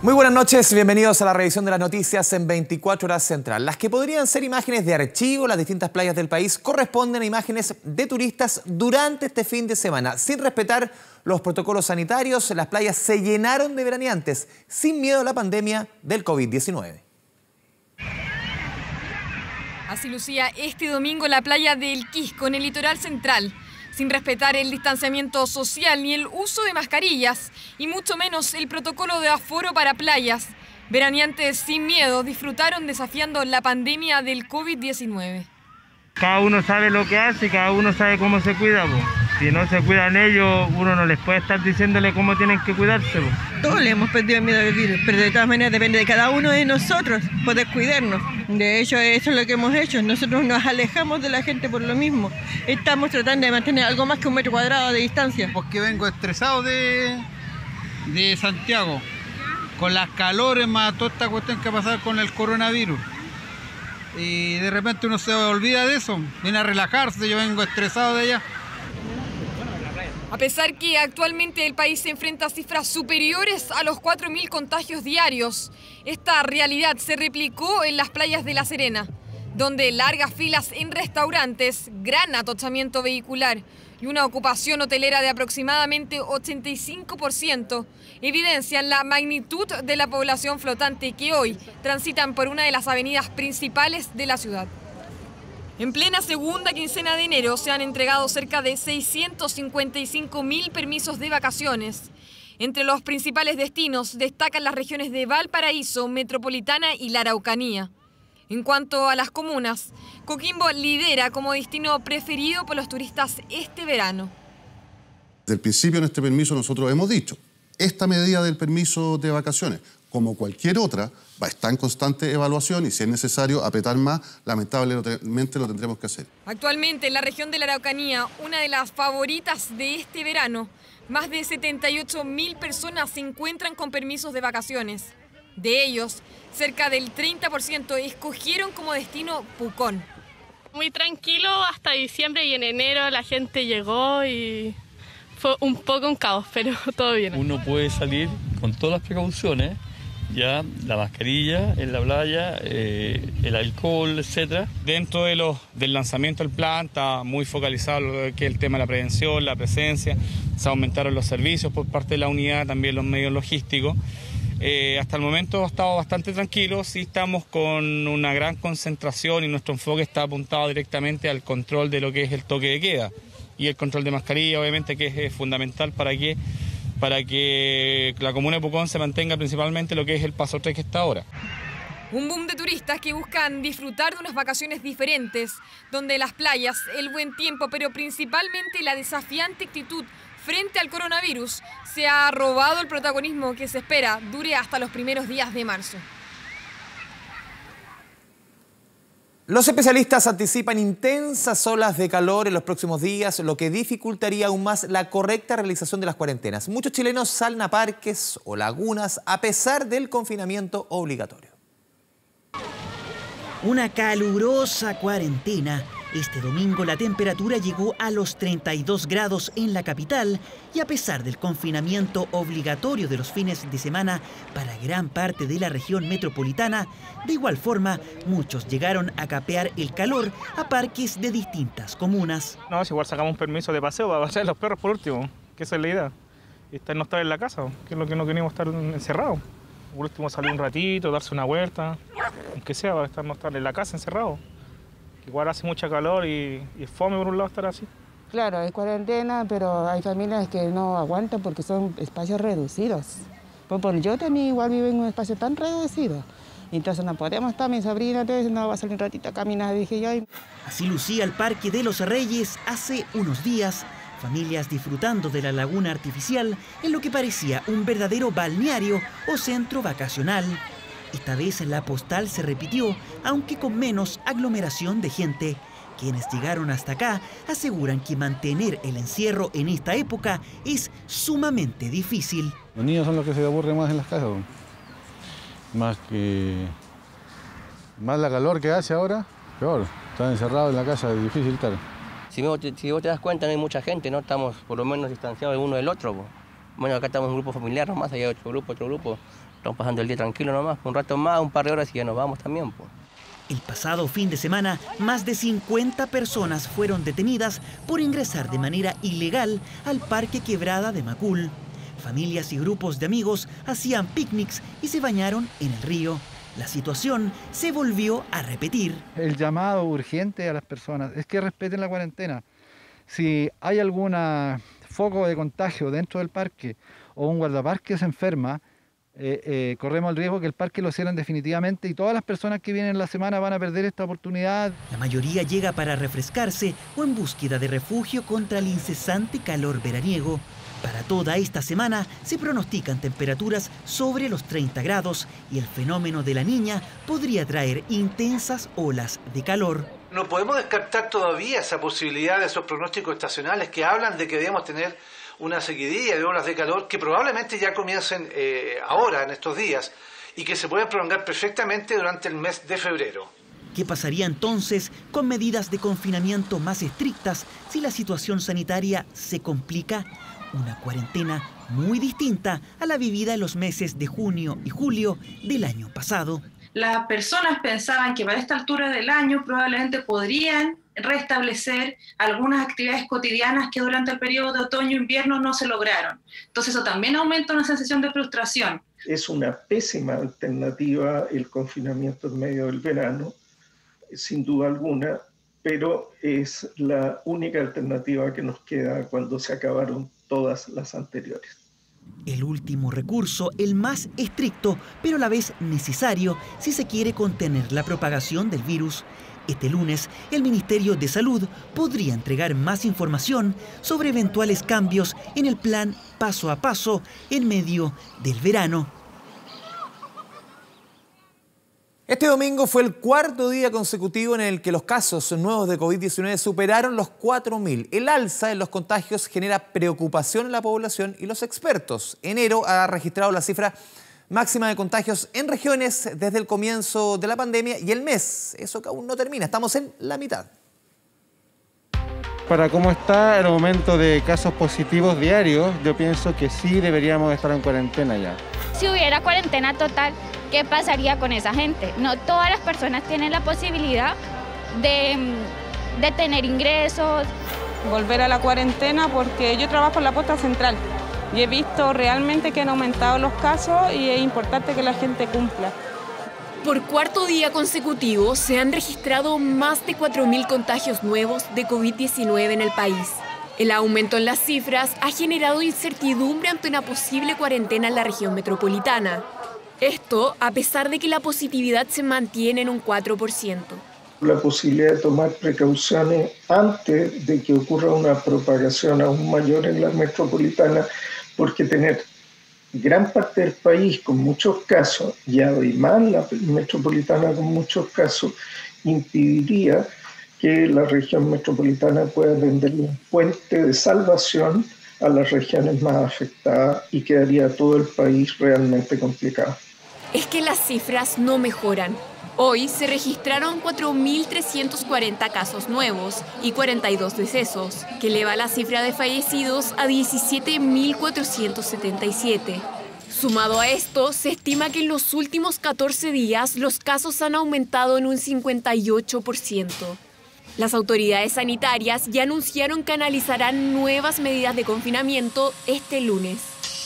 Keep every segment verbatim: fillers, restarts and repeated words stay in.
Muy buenas noches, bienvenidos a la revisión de las noticias en veinticuatro horas Central. Las que podrían ser imágenes de archivo, las distintas playas del país, corresponden a imágenes de turistas durante este fin de semana. Sin respetar los protocolos sanitarios, las playas se llenaron de veraneantes, sin miedo a la pandemia del COVID diecinueve. Así lucía este domingo la playa del Quisco, en el litoral central, sin respetar el distanciamiento social ni el uso de mascarillas, y mucho menos el protocolo de aforo para playas. Veraneantes sin miedo disfrutaron desafiando la pandemia del COVID diecinueve. Cada uno sabe lo que hace, cada uno sabe cómo se cuida, po. Si no se cuidan ellos, uno no les puede estar diciéndole cómo tienen que cuidarse, po. Todos le hemos perdido el miedo al virus, pero de todas maneras depende de cada uno de nosotros poder cuidarnos. De hecho, eso es lo que hemos hecho. Nosotros nos alejamos de la gente por lo mismo. Estamos tratando de mantener algo más que un metro cuadrado de distancia. Porque vengo estresado de, de Santiago, con las calores más toda esta cuestión que va a pasar con el coronavirus. Y de repente uno se olvida de eso, viene a relajarse, yo vengo estresado de allá. A pesar que actualmente el país se enfrenta a cifras superiores a los cuatro mil contagios diarios, esta realidad se replicó en las playas de La Serena, donde largas filas en restaurantes, gran atochamiento vehicular y una ocupación hotelera de aproximadamente ochenta y cinco por ciento evidencian la magnitud de la población flotante que hoy transitan por una de las avenidas principales de la ciudad. En plena segunda quincena de enero se han entregado cerca de seiscientos cincuenta y cinco mil permisos de vacaciones. Entre los principales destinos destacan las regiones de Valparaíso, Metropolitana y la Araucanía. En cuanto a las comunas, Coquimbo lidera como destino preferido por los turistas este verano. Desde el principio en este permiso nosotros hemos dicho, esta medida del permiso de vacaciones, como cualquier otra, va a estar en constante evaluación y si es necesario apretar más, lamentablemente lo tendremos que hacer. Actualmente en la región de la Araucanía, una de las favoritas de este verano, más de setenta y ocho mil personas se encuentran con permisos de vacaciones. De ellos, cerca del treinta por ciento escogieron como destino Pucón. Muy tranquilo hasta diciembre y en enero la gente llegó y fue un poco un caos, pero todo bien. Uno puede salir con todas las precauciones, ya la mascarilla en la playa, eh, el alcohol, etcétera. Dentro de los, del lanzamiento del plan está muy focalizado lo que es el tema de la prevención, la presencia, se aumentaron los servicios por parte de la unidad, también los medios logísticos. Eh, hasta el momento ha estado bastante tranquilo, sí estamos con una gran concentración y nuestro enfoque está apuntado directamente al control de lo que es el toque de queda y el control de mascarilla, obviamente, que es eh, fundamental para que, para que la comuna de Pucón se mantenga principalmente lo que es el paso tres que está ahora. Un boom de turistas que buscan disfrutar de unas vacaciones diferentes, donde las playas, el buen tiempo, pero principalmente la desafiante actitud frente al coronavirus, se ha robado el protagonismo que se espera dure hasta los primeros días de marzo. Los especialistas anticipan intensas olas de calor en los próximos días, lo que dificultaría aún más la correcta realización de las cuarentenas. Muchos chilenos salen a parques o lagunas a pesar del confinamiento obligatorio. Una calurosa cuarentena. Este domingo la temperatura llegó a los treinta y dos grados en la capital y a pesar del confinamiento obligatorio de los fines de semana para gran parte de la región metropolitana, de igual forma muchos llegaron a capear el calor a parques de distintas comunas. No, es igual sacamos un permiso de paseo para pasear a los perros por último, que esa es la idea. Y estar, no estar en la casa, que es lo que no queremos, estar encerrados. Por último salir un ratito, darse una vuelta, aunque sea para estar, no estar en la casa encerrados. Igual hace mucha calor y, y es fome por un lado estar así. Claro, hay cuarentena, pero hay familias que no aguantan porque son espacios reducidos. Pues, por yo también igual vivo en un espacio tan reducido. Entonces no podemos estar, mi sobrina entonces no va a salir un ratito a caminar, dije yo. Así lucía el Parque de los Reyes hace unos días. Familias disfrutando de la laguna artificial en lo que parecía un verdadero balneario o centro vacacional. Esta vez la postal se repitió, aunque con menos aglomeración de gente. Quienes llegaron hasta acá aseguran que mantener el encierro en esta época es sumamente difícil. Los niños son los que se aburren más en las casas. Más que... Más la calor que hace ahora, peor. Están encerrados en la casa, es difícil estar. Si vos, te, si vos te das cuenta, no hay mucha gente, ¿no? Estamos por lo menos distanciados el uno del otro. Po. Bueno, acá estamos en un grupo familiar nomás, hay otro grupo, otro grupo. Estamos pasando el día tranquilo nomás, un rato más, un par de horas y ya nos vamos también, pues. El pasado fin de semana, más de cincuenta personas fueron detenidas por ingresar de manera ilegal al Parque Quebrada de Macul. Familias y grupos de amigos hacían picnics y se bañaron en el río. La situación se volvió a repetir. El llamado urgente a las personas es que respeten la cuarentena. Si hay algún foco de contagio dentro del parque o un guardaparque se enferma, eh, eh, corremos el riesgo que el parque lo cierren definitivamente y todas las personas que vienen la semana van a perder esta oportunidad. La mayoría llega para refrescarse o en búsqueda de refugio contra el incesante calor veraniego. Para toda esta semana se pronostican temperaturas sobre los treinta grados y el fenómeno de la Niña podría traer intensas olas de calor. No podemos descartar todavía esa posibilidad de esos pronósticos estacionales que hablan de que debemos tener una seguidilla de olas de calor que probablemente ya comiencen eh, ahora, en estos días, y que se pueden prolongar perfectamente durante el mes de febrero. ¿Qué pasaría entonces con medidas de confinamiento más estrictas si la situación sanitaria se complica? Una cuarentena muy distinta a la vivida en los meses de junio y julio del año pasado. Las personas pensaban que para esta altura del año probablemente podrían restablecer algunas actividades cotidianas que durante el periodo de otoño-invierno no se lograron. Entonces eso también aumenta una sensación de frustración. Es una pésima alternativa el confinamiento en medio del verano, sin duda alguna, pero es la única alternativa que nos queda cuando se acabaron todas las anteriores. El último recurso, el más estricto, pero a la vez necesario si se quiere contener la propagación del virus. Este lunes, el Ministerio de Salud podría entregar más información sobre eventuales cambios en el plan paso a paso en medio del verano. Este domingo fue el cuarto día consecutivo en el que los casos nuevos de COVID diecinueve superaron los cuatro mil. El alza en los contagios genera preocupación en la población y los expertos. Enero ha registrado la cifra máxima de contagios en regiones desde el comienzo de la pandemia y el mes, eso que aún no termina, estamos en la mitad. Para cómo está el aumento de casos positivos diarios, yo pienso que sí deberíamos estar en cuarentena ya. Si hubiera cuarentena total, ¿qué pasaría con esa gente? No todas las personas tienen la posibilidad de, de tener ingresos. Volver a la cuarentena porque yo trabajo en la posta central y he visto realmente que han aumentado los casos y es importante que la gente cumpla. Por cuarto día consecutivo se han registrado más de cuatro mil contagios nuevos de COVID diecinueve en el país. El aumento en las cifras ha generado incertidumbre ante una posible cuarentena en la región metropolitana. Esto a pesar de que la positividad se mantiene en un cuatro por ciento. La posibilidad de tomar precauciones antes de que ocurra una propagación aún mayor en la metropolitana, porque tener gran parte del país con muchos casos y además la metropolitana con muchos casos impediría que la región metropolitana pueda tender un puente de salvación a las regiones más afectadas y quedaría todo el país realmente complicado. Es que las cifras no mejoran. Hoy se registraron cuatro mil trescientos cuarenta casos nuevos y cuarenta y dos decesos, que eleva la cifra de fallecidos a diecisiete mil cuatrocientos setenta y siete. Sumado a esto, se estima que en los últimos catorce días los casos han aumentado en un cincuenta y ocho por ciento. Las autoridades sanitarias ya anunciaron que analizarán nuevas medidas de confinamiento este lunes.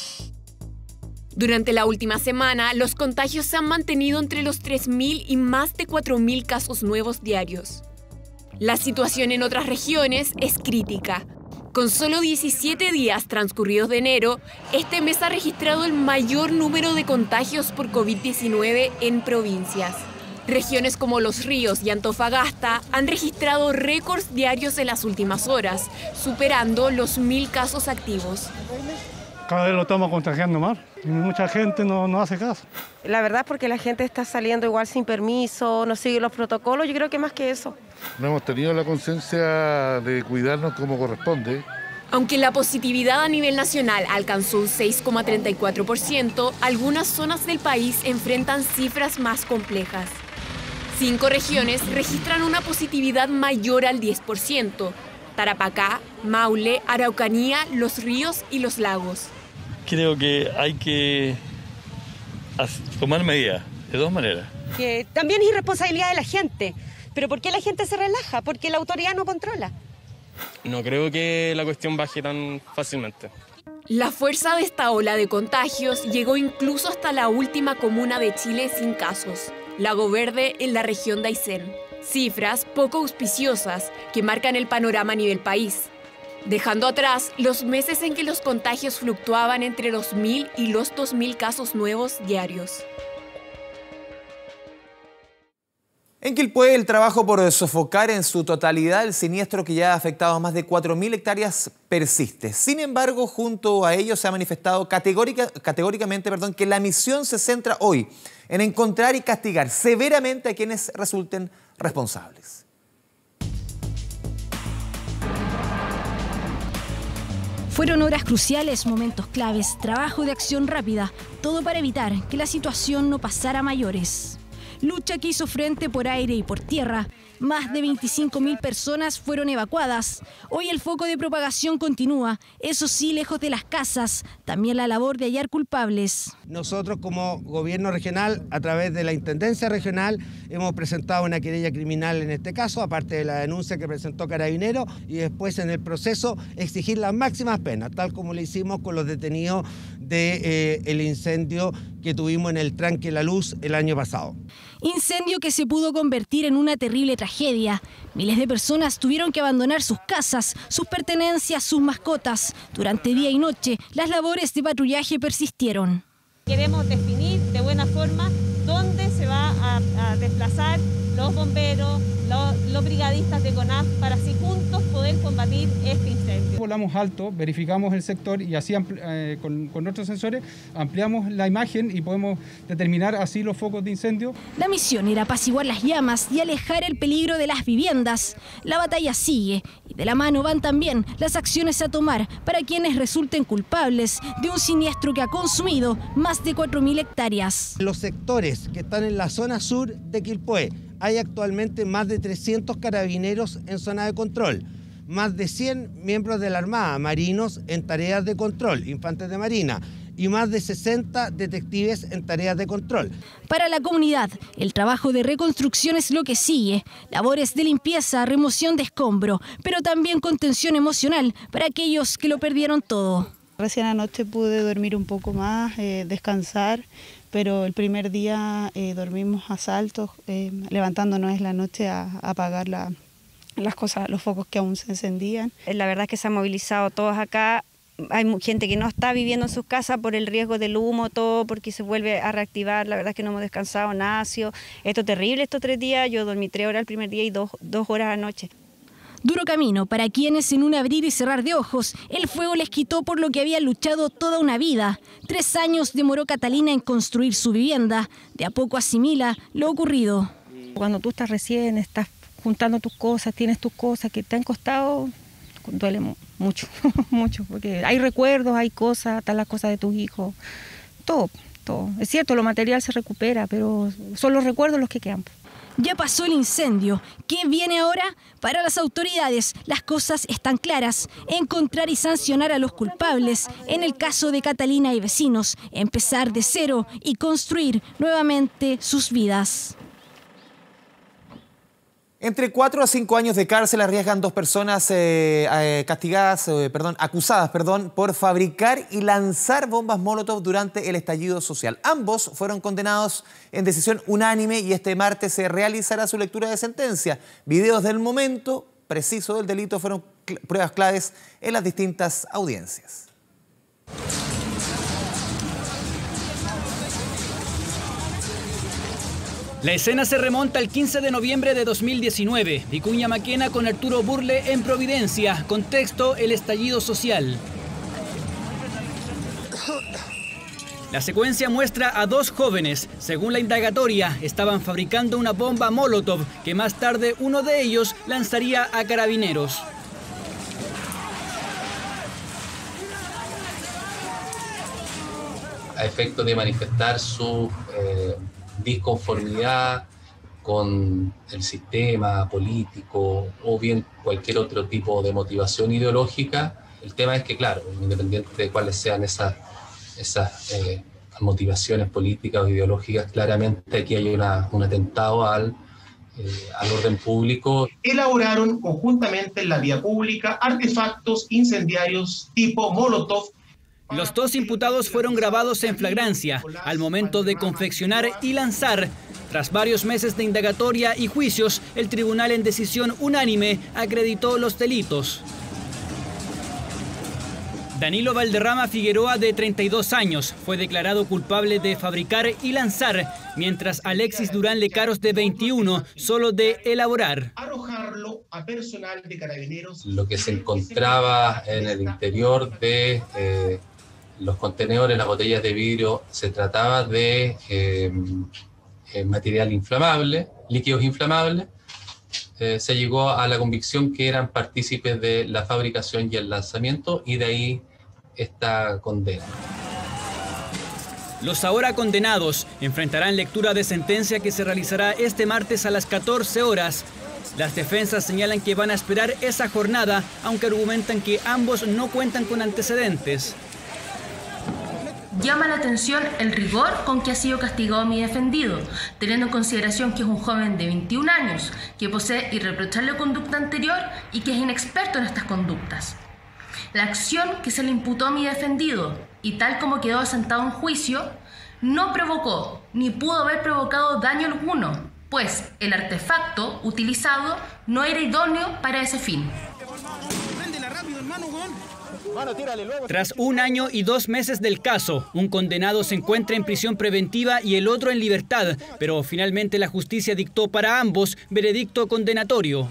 Durante la última semana, los contagios se han mantenido entre los tres mil y más de cuatro mil casos nuevos diarios. La situación en otras regiones es crítica. Con solo diecisiete días transcurridos de enero, este mes ha registrado el mayor número de contagios por COVID diecinueve en provincias. Regiones como Los Ríos y Antofagasta han registrado récords diarios en las últimas horas, superando los mil casos activos. Cada vez lo estamos contagiando más y mucha gente no, no hace caso. La verdad porque la gente está saliendo igual sin permiso, no sigue los protocolos, yo creo que más que eso. No hemos tenido la conciencia de cuidarnos como corresponde. Aunque la positividad a nivel nacional alcanzó un seis coma treinta y cuatro por ciento, algunas zonas del país enfrentan cifras más complejas. Cinco regiones registran una positividad mayor al diez por ciento. Tarapacá, Maule, Araucanía, Los Ríos y Los Lagos. Creo que hay que a tomar medidas, de dos maneras. Que también es irresponsabilidad de la gente. ¿Pero por qué la gente se relaja? Porque la autoridad no controla. No creo que la cuestión baje tan fácilmente. La fuerza de esta ola de contagios llegó incluso hasta la última comuna de Chile sin casos, Lago Verde, en la región de Aysén. Cifras poco auspiciosas que marcan el panorama a nivel país, dejando atrás los meses en que los contagios fluctuaban entre los mil y los dos mil casos nuevos diarios. En Quilpué, el trabajo por sofocar en su totalidad el siniestro que ya ha afectado a más de cuatro mil hectáreas persiste. Sin embargo, junto a ello se ha manifestado categórica, categóricamente perdón, que la misión se centra hoy en encontrar y castigar severamente a quienes resulten responsables. Fueron horas cruciales, momentos claves, trabajo de acción rápida, todo para evitar que la situación no pasara a mayores. Lucha que hizo frente por aire y por tierra. Más de veinticinco mil personas fueron evacuadas. Hoy el foco de propagación continúa, eso sí, lejos de las casas. También la labor de hallar culpables. Nosotros como gobierno regional, a través de la Intendencia Regional, hemos presentado una querella criminal en este caso, aparte de la denuncia que presentó Carabineros, y después en el proceso exigir las máximas penas, tal como lo hicimos con los detenidos del de, eh, incendio que tuvimos en el Tranque La Luz el año pasado. Incendio que se pudo convertir en una terrible tragedia. Miles de personas tuvieron que abandonar sus casas, sus pertenencias, sus mascotas. Durante día y noche, las labores de patrullaje persistieron. Queremos definir de buena forma dónde se va a, a desplazar los bomberos, los, los brigadistas de CONAF, para así juntos poder combatir este incendio. Volamos alto, verificamos el sector y así eh, con, con nuestros sensores ampliamos la imagen y podemos determinar así los focos de incendio. La misión era apaciguar las llamas y alejar el peligro de las viviendas. La batalla sigue y de la mano van también las acciones a tomar para quienes resulten culpables de un siniestro que ha consumido más de cuatro mil hectáreas. Los sectores que están en la zona sur de Quilpué, hay actualmente más de trescientos carabineros en zona de control, más de cien miembros de la Armada, marinos en tareas de control, infantes de marina, y más de sesenta detectives en tareas de control. Para la comunidad, el trabajo de reconstrucción es lo que sigue. Labores de limpieza, remoción de escombro, pero también contención emocional para aquellos que lo perdieron todo. Recién anoche pude dormir un poco más, eh, descansar, pero el primer día eh, dormimos a saltos, eh, levantándonos en la noche a, a apagar la, las cosas, los focos que aún se encendían. La verdad es que se han movilizado todos acá. Hay gente que no está viviendo en sus casas por el riesgo del humo, todo, porque se vuelve a reactivar. La verdad es que no hemos descansado nada. Ha sido esto terrible estos tres días. Yo dormí tres horas el primer día y dos, dos horas anoche. Duro camino para quienes en un abrir y cerrar de ojos, el fuego les quitó por lo que habían luchado toda una vida. Tres años demoró Catalina en construir su vivienda. De a poco asimila lo ocurrido. Cuando tú estás recién, estás juntando tus cosas, tienes tus cosas que te han costado, duele mucho, mucho, porque hay recuerdos, hay cosas, están las cosas de tus hijos, todo, todo. Es cierto, lo material se recupera, pero son los recuerdos los que quedan. Ya pasó el incendio. ¿Qué viene ahora? Para las autoridades, las cosas están claras. Encontrar y sancionar a los culpables. En el caso de Catalina y vecinos, empezar de cero y construir nuevamente sus vidas. Entre cuatro a cinco años de cárcel arriesgan dos personas eh, eh, castigadas, eh, perdón, acusadas perdón, por fabricar y lanzar bombas Molotov durante el estallido social. Ambos fueron condenados en decisión unánime y este martes se realizará su lectura de sentencia. Videos del momento preciso del delito fueron cl- pruebas claves en las distintas audiencias. La escena se remonta al quince de noviembre de dos mil diecinueve. Vicuña Maquena con Arturo Burle en Providencia. Contexto: el estallido social. La secuencia muestra a dos jóvenes. Según la indagatoria, estaban fabricando una bomba Molotov que más tarde uno de ellos lanzaría a Carabineros. A efecto de manifestar su eh, disconformidad con el sistema político o bien cualquier otro tipo de motivación ideológica. El tema es que, claro, independiente de cuáles sean esas, esas eh, motivaciones políticas o ideológicas. Claramente aquí hay una, un atentado al, eh, al orden público. Elaboraron conjuntamente en la vía pública artefactos incendiarios tipo Molotov. Los dos imputados fueron grabados en flagrancia al momento de confeccionar y lanzar. Tras varios meses de indagatoria y juicios, el tribunal en decisión unánime acreditó los delitos. Danilo Valderrama Figueroa, de treinta y dos años, fue declarado culpable de fabricar y lanzar, mientras Alexis Durán Lecaros, de veintiuno, solo de elaborar. Arrojarlo a personal de Carabineros. Lo que se encontraba en el interior de eh, los contenedores, las botellas de vidrio, se trataba de eh, eh, material inflamable, líquidos inflamables. Eh, se llegó a la convicción que eran partícipes de la fabricación y el lanzamiento, y de ahí esta condena. Los ahora condenados enfrentarán lectura de sentencia que se realizará este martes a las catorce horas. Las defensas señalan que van a esperar esa jornada, aunque argumentan que ambos no cuentan con antecedentes. Llama la atención el rigor con que ha sido castigado mi defendido, teniendo en consideración que es un joven de veintiún años, que posee irreprochable conducta anterior y que es inexperto en estas conductas. La acción que se le imputó a mi defendido, y tal como quedó asentado en juicio, no provocó ni pudo haber provocado daño alguno, pues el artefacto utilizado no era idóneo para ese fin. Tras un año y dos meses del caso, un condenado se encuentra en prisión preventiva y el otro en libertad, pero finalmente la justicia dictó para ambos veredicto condenatorio.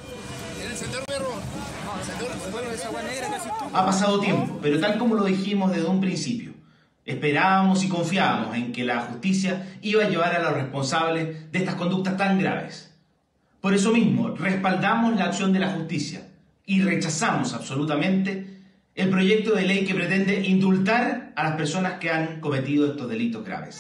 Ha pasado tiempo, pero tal como lo dijimos desde un principio, esperábamos y confiábamos en que la justicia iba a llevar a los responsables de estas conductas tan graves. Por eso mismo, respaldamos la acción de la justicia y rechazamos absolutamente el proyecto de ley que pretende indultar a las personas que han cometido estos delitos graves.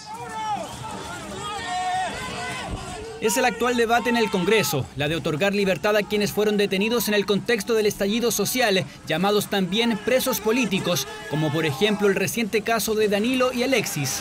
Es el actual debate en el Congreso, la de otorgar libertad a quienes fueron detenidos en el contexto del estallido social, llamados también presos políticos, como por ejemplo el reciente caso de Danilo y Alexis.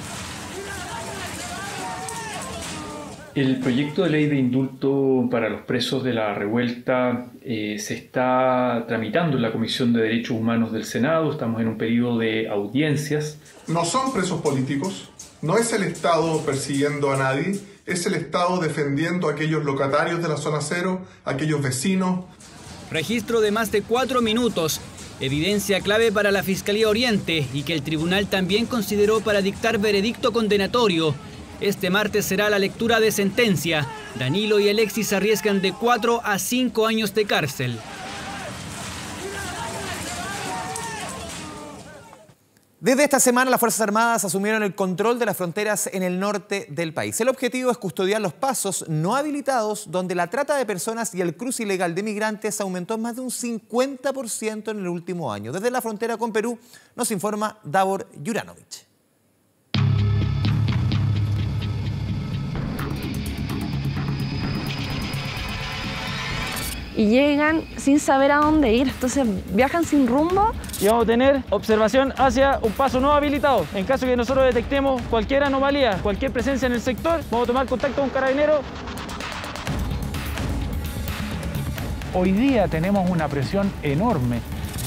El proyecto de ley de indulto para los presos de la revuelta eh, se está tramitando en la Comisión de Derechos Humanos del Senado. Estamos en un periodo de audiencias. No son presos políticos, no es el Estado persiguiendo a nadie, es el Estado defendiendo a aquellos locatarios de la zona cero, a aquellos vecinos. Registro de más de cuatro minutos, evidencia clave para la Fiscalía Oriente y que el tribunal también consideró para dictar veredicto condenatorio. Este martes será la lectura de sentencia. Danilo y Alexis arriesgan de cuatro a cinco años de cárcel. Desde esta semana, las Fuerzas Armadas asumieron el control de las fronteras en el norte del país. El objetivo es custodiar los pasos no habilitados, donde la trata de personas y el cruce ilegal de migrantes aumentó más de un cincuenta por ciento en el último año. Desde la frontera con Perú, nos informa Davor Juranovic. Y llegan sin saber a dónde ir, entonces viajan sin rumbo. Y vamos a tener observación hacia un paso no habilitado. En caso que nosotros detectemos cualquier anomalía, cualquier presencia en el sector, vamos a tomar contacto con Carabineros. Hoy día tenemos una presión enorme.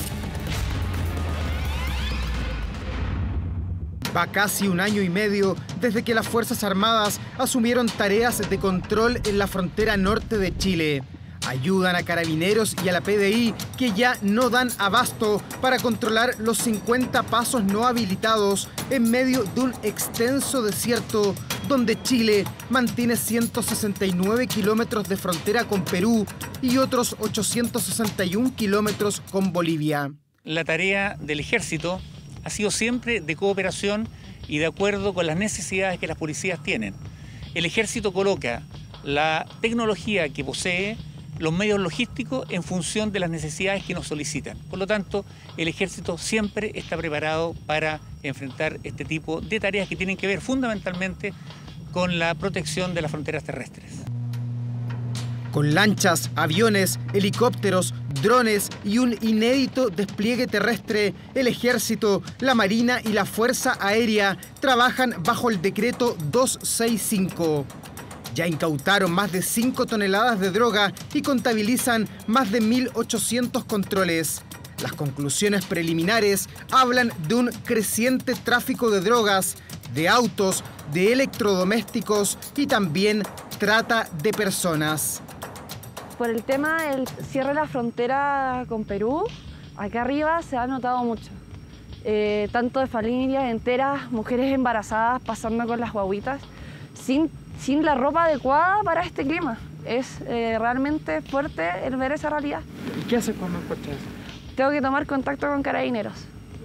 Va casi un año y medio desde que las Fuerzas Armadas asumieron tareas de control en la frontera norte de Chile. Ayudan a Carabineros y a la P D I, que ya no dan abasto para controlar los cincuenta pasos no habilitados en medio de un extenso desierto donde Chile mantiene ciento sesenta y nueve kilómetros de frontera con Perú y otros ochocientos sesenta y un kilómetros con Bolivia. La tarea del ejército ha sido siempre de cooperación y de acuerdo con las necesidades que las policías tienen. El ejército coloca la tecnología que posee, los medios logísticos en función de las necesidades que nos solicitan. Por lo tanto, el ejército siempre está preparado para enfrentar este tipo de tareas que tienen que ver fundamentalmente con la protección de las fronteras terrestres. Con lanchas, aviones, helicópteros, drones y un inédito despliegue terrestre, el Ejército, la Marina y la Fuerza Aérea trabajan bajo el decreto doscientos sesenta y cinco. Ya incautaron más de cinco toneladas de droga y contabilizan más de mil ochocientos controles. Las conclusiones preliminares hablan de un creciente tráfico de drogas, de autos, de electrodomésticos y también trata de personas. Por el tema del cierre de la frontera con Perú, acá arriba se ha notado mucho. Eh, tanto de familias enteras, mujeres embarazadas pasando con las guaguitas, sin, sin la ropa adecuada para este clima. Es eh, realmente fuerte el ver esa realidad. ¿Qué haces cuando escuchas eso? Tengo que tomar contacto con carabineros.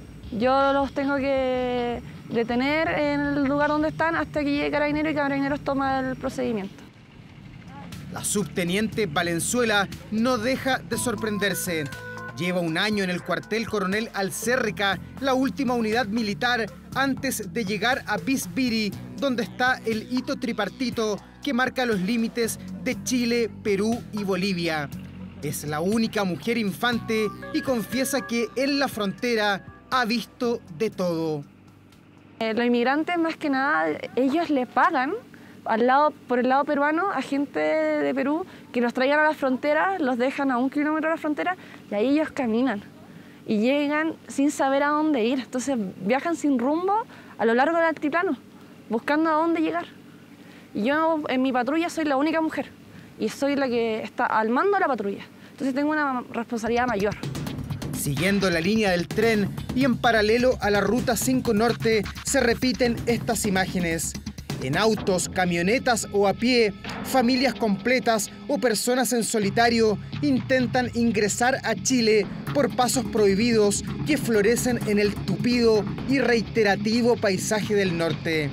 Yo los tengo que detener en el lugar donde están hasta que llegue carabinero y carabineros toma el procedimiento. La subteniente Valenzuela no deja de sorprenderse. Lleva un año en el cuartel Coronel Alcérrica, la última unidad militar antes de llegar a Bisbiri, donde está el hito tripartito que marca los límites de Chile, Perú y Bolivia. Es la única mujer infante y confiesa que en la frontera ha visto de todo. Eh, los inmigrantes, más que nada, ellos le pagan al lado, por el lado peruano a gente de Perú que los traigan a la frontera, los dejan a un kilómetro de la frontera y ahí ellos caminan y llegan sin saber a dónde ir. Entonces viajan sin rumbo a lo largo del altiplano, buscando a dónde llegar. Y yo en mi patrulla soy la única mujer y soy la que está al mando de la patrulla. Entonces tengo una responsabilidad mayor. Siguiendo la línea del tren y en paralelo a la Ruta cinco Norte se repiten estas imágenes. En autos, camionetas o a pie, familias completas o personas en solitario intentan ingresar a Chile por pasos prohibidos que florecen en el tupido y reiterativo paisaje del norte.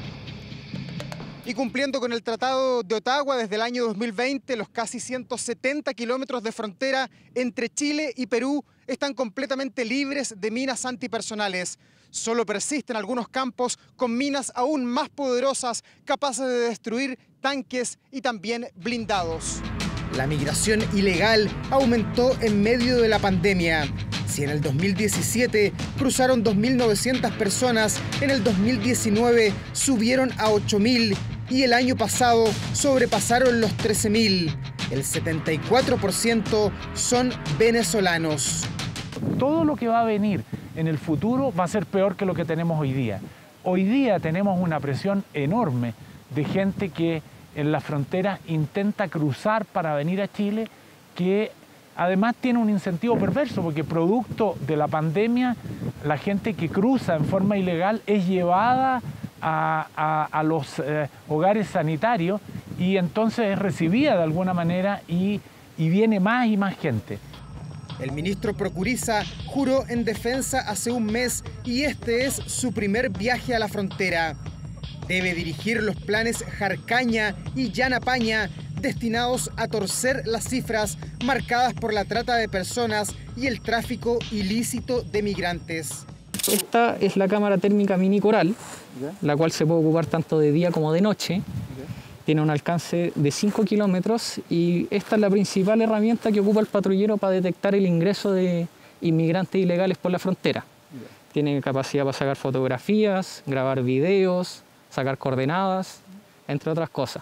Y cumpliendo con el Tratado de Ottawa desde el año dos mil veinte, los casi ciento setenta kilómetros de frontera entre Chile y Perú están completamente libres de minas antipersonales. Solo persisten algunos campos con minas aún más poderosas, capaces de destruir tanques y también blindados. La migración ilegal aumentó en medio de la pandemia. Si en el dos mil diecisiete cruzaron dos mil novecientas personas, en el dos mil diecinueve subieron a ocho mil y el año pasado sobrepasaron los trece mil. El setenta y cuatro por ciento son venezolanos. Todo lo que va a venir en el futuro va a ser peor que lo que tenemos hoy día. Hoy día tenemos una presión enorme de gente que en la frontera intenta cruzar para venir a Chile, que además tiene un incentivo perverso, porque producto de la pandemia, la gente que cruza en forma ilegal es llevada a, a, a los eh, hogares sanitarios y entonces es recibida de alguna manera y, y viene más y más gente. El ministro Procuriza juró en defensa hace un mes y este es su primer viaje a la frontera. Debe dirigir los planes Jarcaña y Llanapaña destinados a torcer las cifras marcadas por la trata de personas y el tráfico ilícito de migrantes. Esta es la cámara térmica mini Coral, la cual se puede ocupar tanto de día como de noche. Tiene un alcance de cinco kilómetros y esta es la principal herramienta que ocupa el patrullero para detectar el ingreso de inmigrantes ilegales por la frontera. Tiene capacidad para sacar fotografías, grabar videos, sacar coordenadas, entre otras cosas.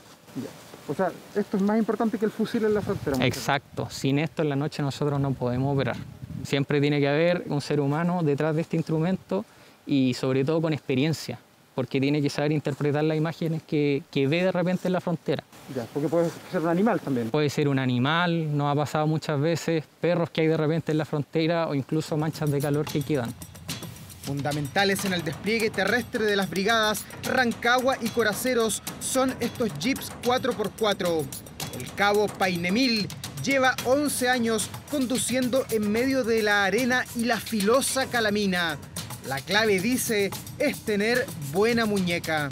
O sea, esto es más importante que el fusil en la frontera. Exacto. Sin esto en la noche nosotros no podemos operar. Siempre tiene que haber un ser humano detrás de este instrumento y sobre todo con experiencia, porque tiene que saber interpretar las imágenes que, que ve de repente en la frontera. Ya, porque puede ser un animal también. Puede ser un animal, nos ha pasado muchas veces, perros que hay de repente en la frontera o incluso manchas de calor que quedan. Fundamentales en el despliegue terrestre de las brigadas Rancagua y Coraceros son estos jeeps cuatro por cuatro. El cabo Painemil lleva once años conduciendo en medio de la arena y la filosa calamina. La clave, dice, es tener buena muñeca.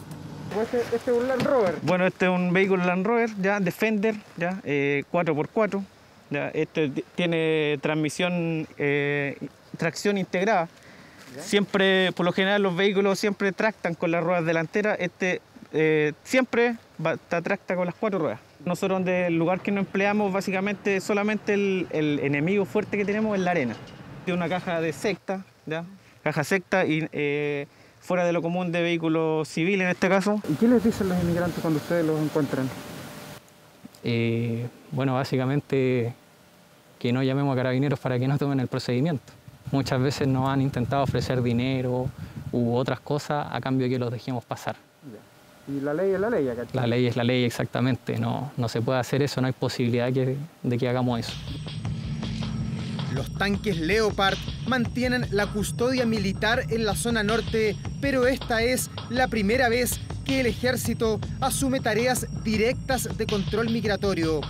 Este, este es un Land Rover. Bueno, este es un vehículo Land Rover, ya, Defender, ya, eh, cuatro por cuatro. Ya, este tiene transmisión, eh, tracción integrada. ¿Ya? Siempre, por lo general, los vehículos siempre tractan con las ruedas delanteras. Este eh, siempre va, tracta con las cuatro ruedas. Nosotros donde el lugar que no empleamos básicamente solamente el, el enemigo fuerte que tenemos es la arena. Tiene una caja de secta, ¿ya? Caja secta y eh, fuera de lo común de vehículos civiles en este caso. ¿Y qué les dicen los inmigrantes cuando ustedes los encuentran? Eh, bueno, básicamente que no llamemos a carabineros para que no tomen el procedimiento. Muchas veces nos han intentado ofrecer dinero u otras cosas a cambio de que los dejemos pasar. Y la ley es la ley, ¿cachai? La ley es la ley, exactamente. No, no se puede hacer eso, no hay posibilidad que, de que hagamos eso. Los tanques Leopard mantienen la custodia militar en la zona norte, pero esta es la primera vez que el ejército asume tareas directas de control migratorio.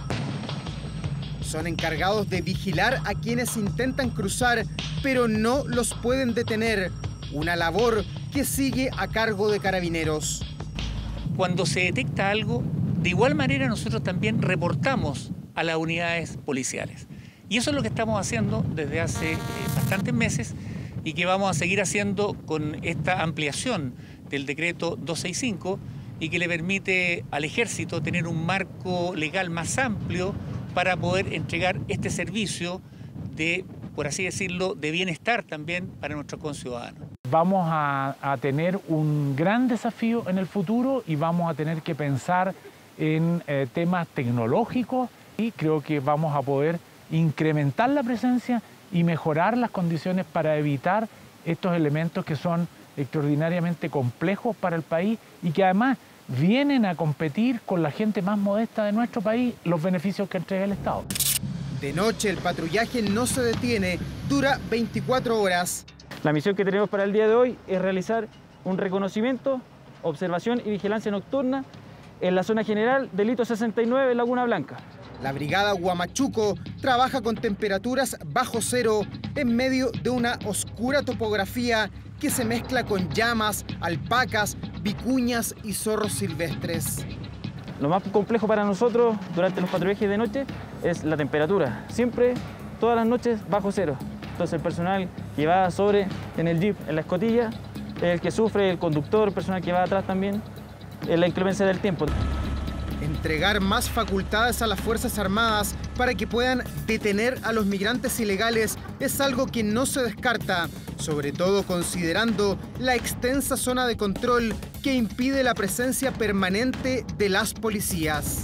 Son encargados de vigilar a quienes intentan cruzar, pero no los pueden detener. Una labor que sigue a cargo de carabineros. Cuando se detecta algo, de igual manera nosotros también reportamos a las unidades policiales. Y eso es lo que estamos haciendo desde hace eh, bastantes meses y que vamos a seguir haciendo con esta ampliación del decreto doscientos sesenta y cinco y que le permite al ejército tener un marco legal más amplio para poder entregar este servicio de, por así decirlo, de bienestar también para nuestros conciudadanos. Vamos a, a tener un gran desafío en el futuro y vamos a tener que pensar en eh, temas tecnológicos y creo que vamos a poder incrementar la presencia y mejorar las condiciones para evitar estos elementos que son extraordinariamente complejos para el país y que además vienen a competir con la gente más modesta de nuestro país, los beneficios que entrega el Estado. De noche el patrullaje no se detiene, dura veinticuatro horas. La misión que tenemos para el día de hoy es realizar un reconocimiento, observación y vigilancia nocturna en la zona general del hito sesenta y nueve, Laguna Blanca. La brigada Huamachuco trabaja con temperaturas bajo cero en medio de una oscura topografía que se mezcla con llamas, alpacas, vicuñas y zorros silvestres. Lo más complejo para nosotros durante los patrullajes de noche es la temperatura. Siempre, todas las noches, bajo cero. Entonces el personal que va sobre en el jeep, en la escotilla, es el que sufre, el conductor, el personal que va atrás también, es la inclemencia del tiempo. Entregar más facultades a las Fuerzas Armadas para que puedan detener a los migrantes ilegales es algo que no se descarta, sobre todo considerando la extensa zona de control que impide la presencia permanente de las policías.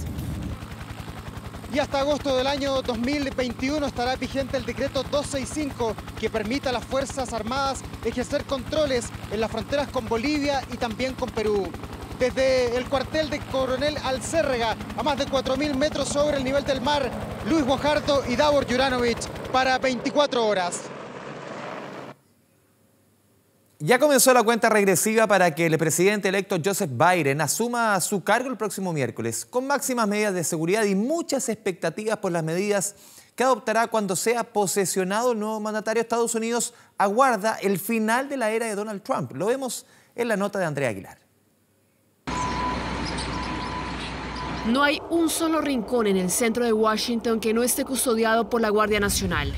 Y hasta agosto del año dos mil veintiuno estará vigente el decreto doscientos sesenta y cinco que permite a las Fuerzas Armadas ejercer controles en las fronteras con Bolivia y también con Perú. Desde el cuartel de Coronel Alcérrega, a más de cuatro mil metros sobre el nivel del mar, Luis Guajardo y Davor Juranovic para veinticuatro horas. Ya comenzó la cuenta regresiva para que el presidente electo Joseph Biden asuma su cargo el próximo miércoles, con máximas medidas de seguridad y muchas expectativas por las medidas que adoptará cuando sea posesionado el nuevo mandatario de Estados Unidos. Aguarda el final de la era de Donald Trump. Lo vemos en la nota de Andrea Aguilar. No hay un solo rincón en el centro de Washington que no esté custodiado por la Guardia Nacional.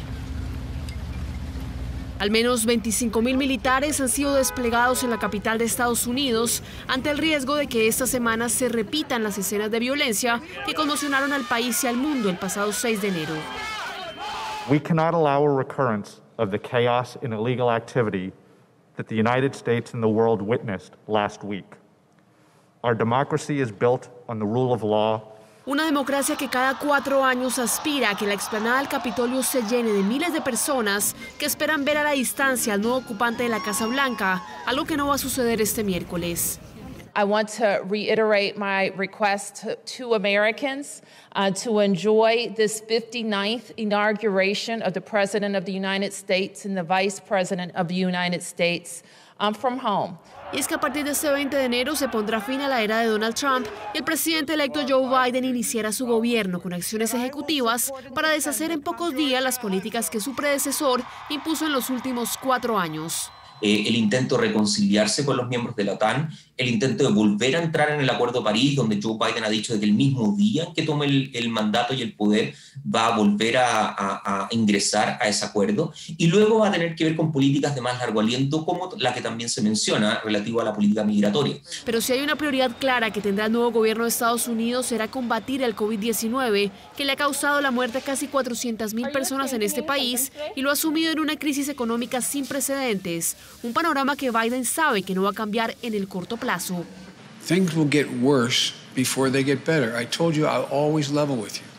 Al menos veinticinco mil militares han sido desplegados en la capital de Estados Unidos ante el riesgo de que esta semana se repitan las escenas de violencia que conmocionaron al país y al mundo el pasado seis de enero. We cannot allow a recurrence of the chaos and illegal activity that the United States and the world witnessed last week. Our democracy is built on the rule of law. Una democracia que cada cuatro años aspira a que la explanada del Capitolio se llene de miles de personas que esperan ver a la distancia al nuevo ocupante de la Casa Blanca, algo que no va a suceder este miércoles. I want to reiterate my request to, to Americans uh, to enjoy this fifty-ninth inauguration of the President of the United States and the Vice President of the United States um, from home. Y es que a partir de este veinte de enero se pondrá fin a la era de Donald Trump y el presidente electo Joe Biden iniciará su gobierno con acciones ejecutivas para deshacer en pocos días las políticas que su predecesor impuso en los últimos cuatro años. Eh, el intento de reconciliarse con los miembros de la OTAN el intento de volver a entrar en el Acuerdo de París, donde Joe Biden ha dicho de que el mismo día en que tome el, el mandato y el poder va a volver a, a, a ingresar a ese acuerdo, y luego va a tener que ver con políticas de más largo aliento, como la que también se menciona, relativa a la política migratoria. Pero si hay una prioridad clara que tendrá el nuevo gobierno de Estados Unidos, será combatir el COVID diecinueve, que le ha causado la muerte a casi cuatrocientas mil personas en este país y lo ha sumido en una crisis económica sin precedentes, un panorama que Biden sabe que no va a cambiar en el corto plazo. Things will get worse before they get better. I told you I'll always level with you.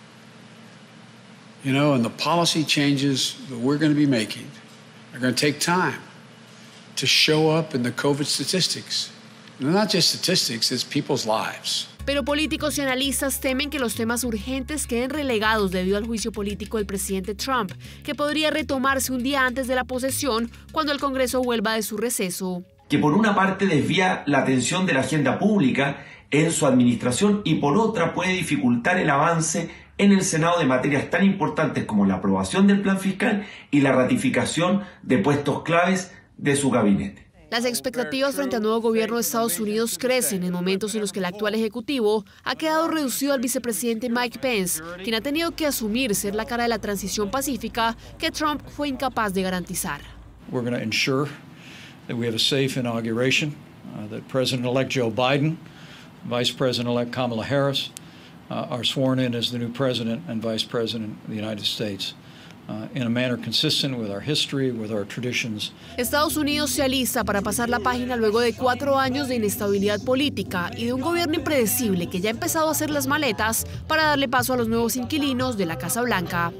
You know, and the policy changes that we're going to be making are going to take time to show up in the COVID statistics. And they're not just statistics, it's people's lives. Pero políticos y analistas temen que los temas urgentes queden relegados debido al juicio político del presidente Trump, que podría retomarse un día antes de la posesión, cuando el Congreso vuelva de su receso. Que por una parte desvía la atención de la agenda pública en su administración y por otra puede dificultar el avance en el Senado de materias tan importantes como la aprobación del plan fiscal y la ratificación de puestos claves de su gabinete. Las expectativas frente al nuevo gobierno de Estados Unidos crecen en momentos en los que el actual ejecutivo ha quedado reducido al vicepresidente Mike Pence, quien ha tenido que asumir ser la cara de la transición pacífica que Trump fue incapaz de garantizar. We're going to ensure that we have a safe inauguration, uh, that President-elect Joe Biden, Vice President-elect Kamala Harris uh, are sworn in as the new President and Vice President of the United States. Uh, in a manner consistent with our history, with our traditions. Estados Unidos se alista para pasar la página luego de cuatro años de inestabilidad política y de un gobierno impredecible que ya ha empezado a hacer las maletas para darle paso a los nuevos inquilinos de la Casa Blanca.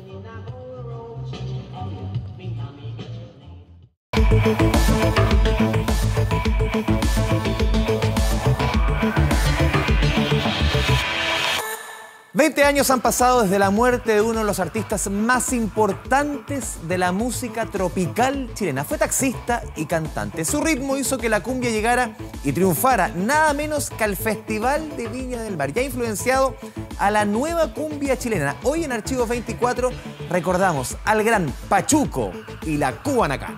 veinte años han pasado desde la muerte de uno de los artistas más importantes de la música tropical chilena. Fue taxista y cantante. Su ritmo hizo que la cumbia llegara y triunfara nada menos que al Festival de Viña del Mar, ya influenciado a la nueva cumbia chilena. Hoy en Archivos veinticuatro recordamos al gran Pachuco y la Cubanacán.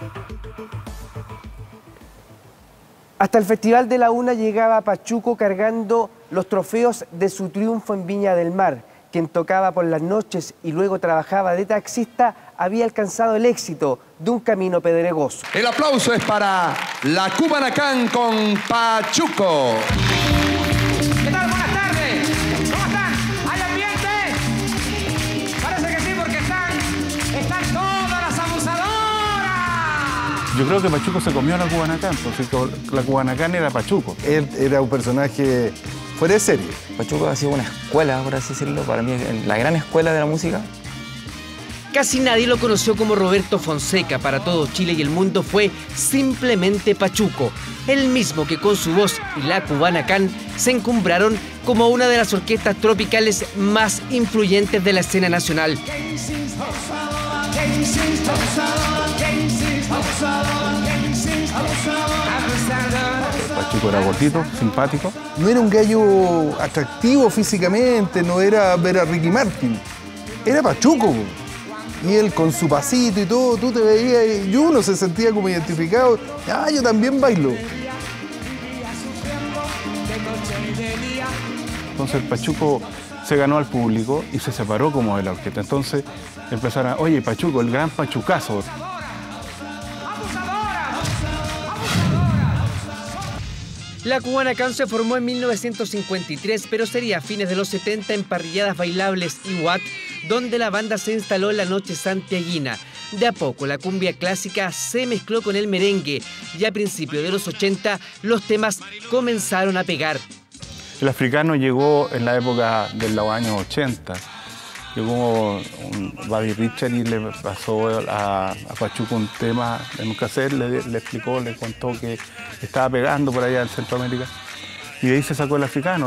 Hasta el Festival de la Una llegaba Pachuco cargando los trofeos de su triunfo en Viña del Mar. Quien tocaba por las noches y luego trabajaba de taxista había alcanzado el éxito de un camino pedregoso. El aplauso es para la Cubanacán con Pachuco. ¿Qué tal? Buenas tardes. ¿Cómo están? ¿Hay ambiente? Parece que sí, porque están, están todas las abusadoras. Yo creo que Pachuco se comió a la Cubanacán, porque la Cubanacán era Pachuco. Él era un personaje fuera de serie. Pachuco ha sido una escuela, por así decirlo, para mí la gran escuela de la música. Casi nadie lo conoció como Roberto Fonseca. Para todo Chile y el mundo fue simplemente Pachuco, el mismo que con su voz y la Cubanacán se encumbraron como una de las orquestas tropicales más influyentes de la escena nacional. Pachuco era gordito, simpático. No era un gallo atractivo físicamente, no era ver a Ricky Martin. Era Pachuco. Y él con su pasito y todo, tú te veías y uno se sentía como identificado. Ah, yo también bailo. Entonces Pachuco se ganó al público y se separó como de la orquesta. Entonces empezaron a, oye, Pachuco, el gran pachucazo. La Cubanacán se formó en mil novecientos cincuenta y tres, pero sería a fines de los setenta en parrilladas bailables y Watt, donde la banda se instaló en la noche santiaguina. De a poco la cumbia clásica se mezcló con el merengue y a principios de los ochenta los temas comenzaron a pegar. El africano llegó en la época de los años ochenta. Llegó un Buddy Richard y le pasó a, a Pachuco un tema en un cassette, le, le explicó, le contó que estaba pegando por allá en Centroamérica y de ahí se sacó el africano.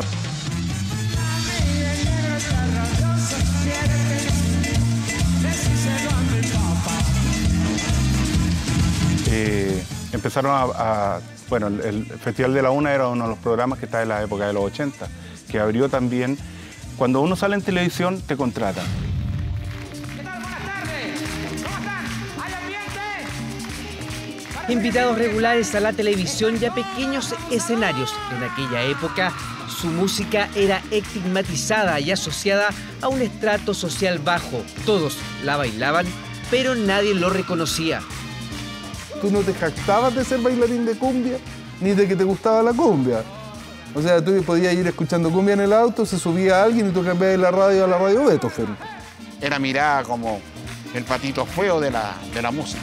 Eh, empezaron a, a... Bueno, el, el Festival de la Una era uno de los programas que estaba en la época de los ochenta, que abrió también. Cuando uno sale en televisión, te contratan. ¿Qué tal? Buenas tardes. ¿Cómo están? ¿Hay ambiente? invitados regulares a la televisión y a pequeños escenarios. En aquella época, su música era estigmatizada y asociada a un estrato social bajo. Todos la bailaban, pero nadie lo reconocía. Tú no te jactabas de ser bailarín de cumbia, ni de que te gustaba la cumbia. O sea, tú podías ir escuchando cumbia en el auto, se subía alguien y tú cambiabas la radio a la radio Beethoven. Era mirada como el patito feo de la, de la música.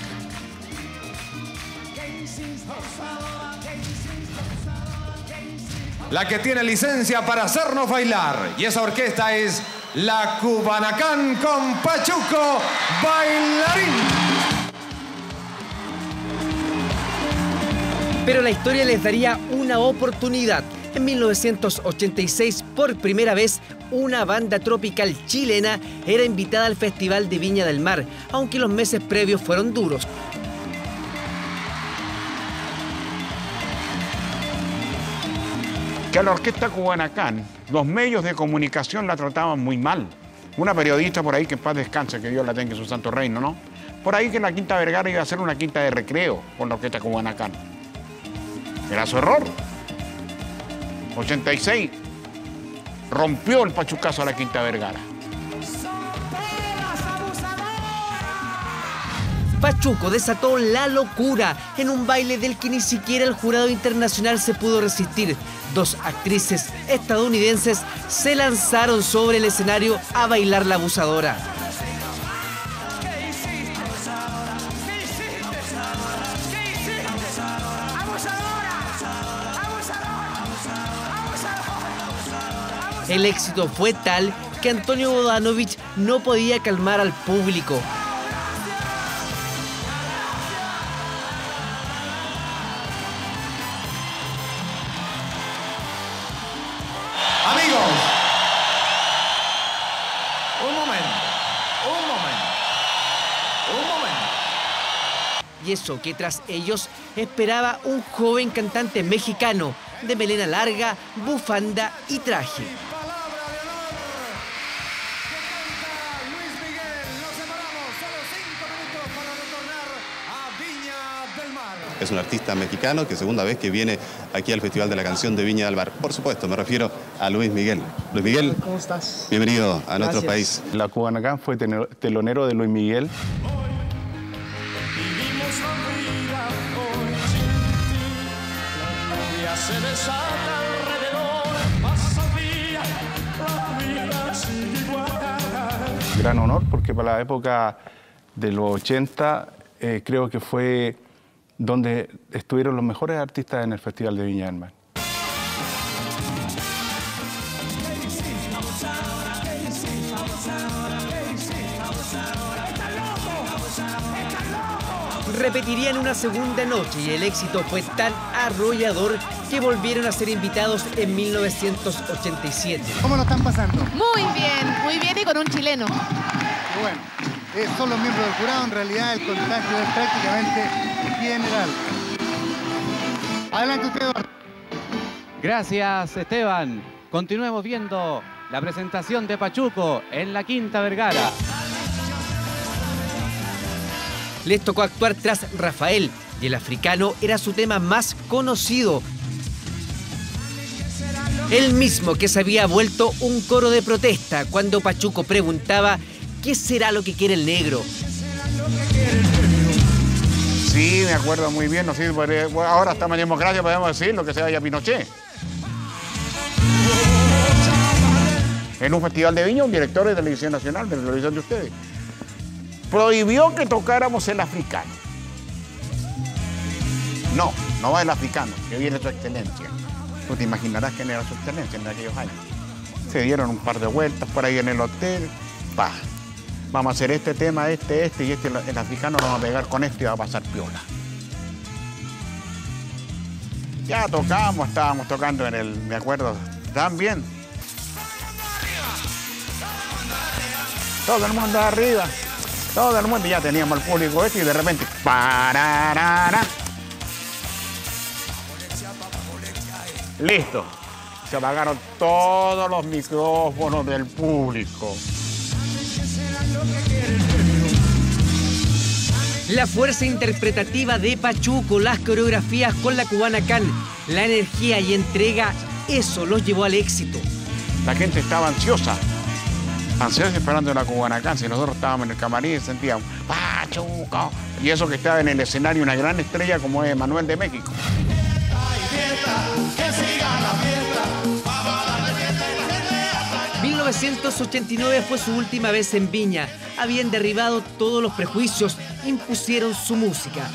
La que tiene licencia para hacernos bailar. Y esa orquesta es la Cubanacán con Pachuco Bailarín. Pero la historia les daría una oportunidad. En mil novecientos ochenta y seis, por primera vez, una banda tropical chilena era invitada al Festival de Viña del Mar, aunque los meses previos fueron duros. Que a la orquesta Cubanacán, los medios de comunicación la trataban muy mal. Una periodista por ahí, que en paz descanse, que Dios la tenga en su santo reino, ¿no? Por ahí que la Quinta Vergara iba a ser una quinta de recreo con la orquesta Cubanacán. Era su error. ochenta y seis, rompió el pachucazo a la Quinta Vergara. Pachuco desató la locura en un baile del que ni siquiera el jurado internacional se pudo resistir. Dos actrices estadounidenses se lanzaron sobre el escenario a bailar la abusadora. El éxito fue tal que Antonio Bodanovich no podía calmar al público. Amigos, un momento, un momento, un momento. Y eso que tras ellos esperaba un joven cantante mexicano de melena larga, bufanda y traje. Es un artista mexicano que segunda vez que viene aquí al Festival de la Canción de Viña del Mar. Por supuesto, me refiero a Luis Miguel. Luis Miguel, ¿cómo estás? Bienvenido a Gracias. nuestro país. La Cubanacán fue telonero de Luis Miguel. Gran honor, porque para la época de los ochenta eh, creo que fue donde estuvieron los mejores artistas en el Festival de Viña del Mar. Repetirían una segunda noche y el éxito fue tan arrollador que volvieron a ser invitados en mil novecientos ochenta y siete. ¿Cómo lo están pasando? Muy bien, muy bien y con un chileno. Y bueno, eh, son los miembros del jurado, en realidad el contagio es prácticamente general. Adelante usted, Eduardo. Gracias, Esteban. Continuemos viendo la presentación de Pachuco en la Quinta Vergara. Les tocó actuar tras Rafael y el africano era su tema más conocido. El mismo que se había vuelto un coro de protesta cuando Pachuco preguntaba ¿qué será lo que quiere el negro? Sí, me acuerdo muy bien. No sé, ahora estamos en democracia, podemos decir lo que se vaya Pinochet. En un festival de Viña, un director de Televisión Nacional, de la televisión de ustedes, prohibió que tocáramos el africano. No, no va el africano, que viene su excelencia. Tú te imaginarás quién era su excelencia en aquellos años. Se dieron un par de vueltas por ahí en el hotel. Pa, vamos a hacer este tema, este, este y este. El africano lo va a pegar con este y va a pasar piola. Ya tocamos, estábamos tocando en el, me acuerdo, también. Todo el mundo arriba. Todo el mundo, ya teníamos el público este y de repente ¡pararara! Listo. Se apagaron todos los micrófonos del público. La fuerza interpretativa de Pachuco, las coreografías con la Kubanacan, la energía y entrega, eso los llevó al éxito. La gente estaba ansiosa, ansiosa esperando la Kubanacan. Si nosotros estábamos en el camarín y sentíamos Pachuco, y eso que estaba en el escenario una gran estrella como es Manuel de México. mil novecientos ochenta y nueve fue su última vez en Viña. Habían derribado todos los prejuicios, impusieron su música.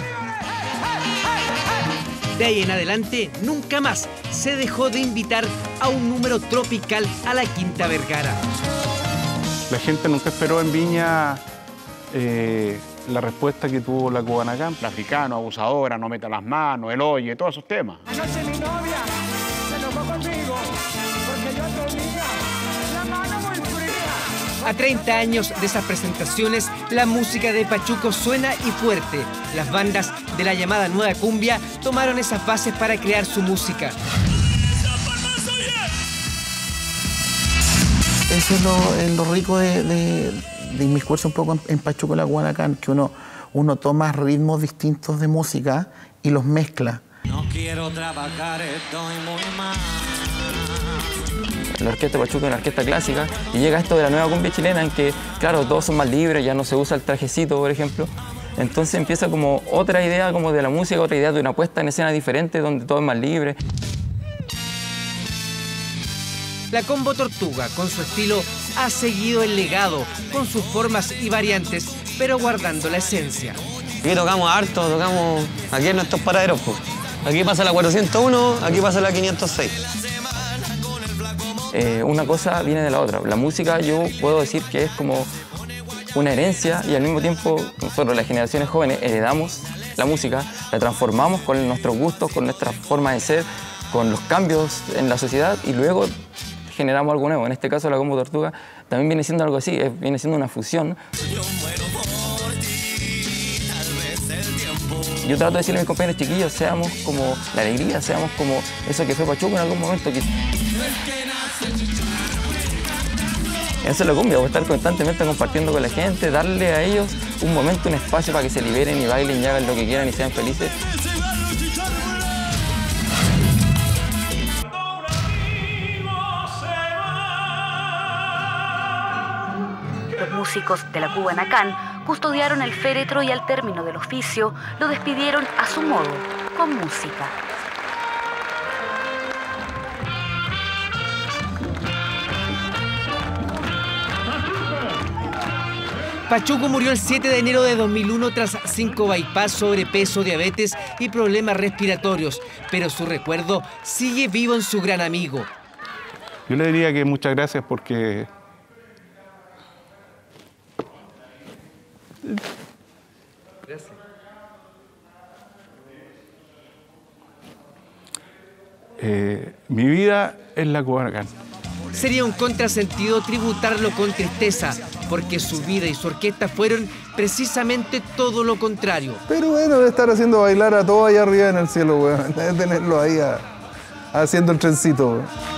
De ahí en adelante, nunca más se dejó de invitar a un número tropical a la Quinta Vergara. La gente nunca esperó en Viña eh, la respuesta que tuvo la Kubanacan. La africano, abusadora, no meta las manos, el oye, todos esos temas. Anoche mi novia se enojó conmigo porque yo tenía la mano muy fría. A treinta años de esas presentaciones, la música de Pachuco suena y fuerte. Las bandas de la llamada Nueva Cumbia tomaron esas bases para crear su música. Eso es lo, es lo rico de, de, de inmiscuirse un poco en, en Pachuco la Kubanacan, que uno, uno toma ritmos distintos de música y los mezcla. No quiero trabajar, estoy muy mal. La orquesta Pachuco es una orquesta clásica y llega esto de la nueva cumbia chilena en que, claro, todos son más libres, ya no se usa el trajecito, por ejemplo. Entonces empieza como otra idea como de la música, otra idea de una puesta en escena diferente donde todo es más libre. La Combo Tortuga, con su estilo, ha seguido el legado, con sus formas y variantes, pero guardando la esencia. Aquí tocamos harto, tocamos aquí en nuestros paraderos. Aquí pasa la cuatrocientos uno, aquí pasa la quinientos seis. Eh, una cosa viene de la otra. La música yo puedo decir que es como una herencia y al mismo tiempo nosotros, las generaciones jóvenes, heredamos la música, la transformamos con nuestros gustos, con nuestra forma de ser, con los cambios en la sociedad y luego generamos algo nuevo. En este caso la Combo Tortuga también viene siendo algo así, es, viene siendo una fusión. Yo trato de decirle a mis compañeros chiquillos, seamos como la alegría, seamos como eso que fue Pachuco en algún momento. Que... Eso es la cumbia, estar constantemente compartiendo con la gente, darle a ellos un momento, un espacio para que se liberen y bailen y hagan lo que quieran y sean felices. Los músicos de la Kubanacan custodiaron el féretro y al término del oficio lo despidieron a su modo, con música. Pachuco murió el siete de enero de dos mil uno tras cinco bypass, sobrepeso, diabetes y problemas respiratorios, pero su recuerdo sigue vivo en su gran amigo. Yo le diría que muchas gracias porque Gracias. Eh, mi vida es la Kubanacan. Sería un contrasentido tributarlo con tristeza, porque su vida y su orquesta fueron precisamente todo lo contrario. Pero bueno, de estar haciendo bailar a todos allá arriba en el cielo, weón. De tenerlo ahí a, haciendo el trencito, weón.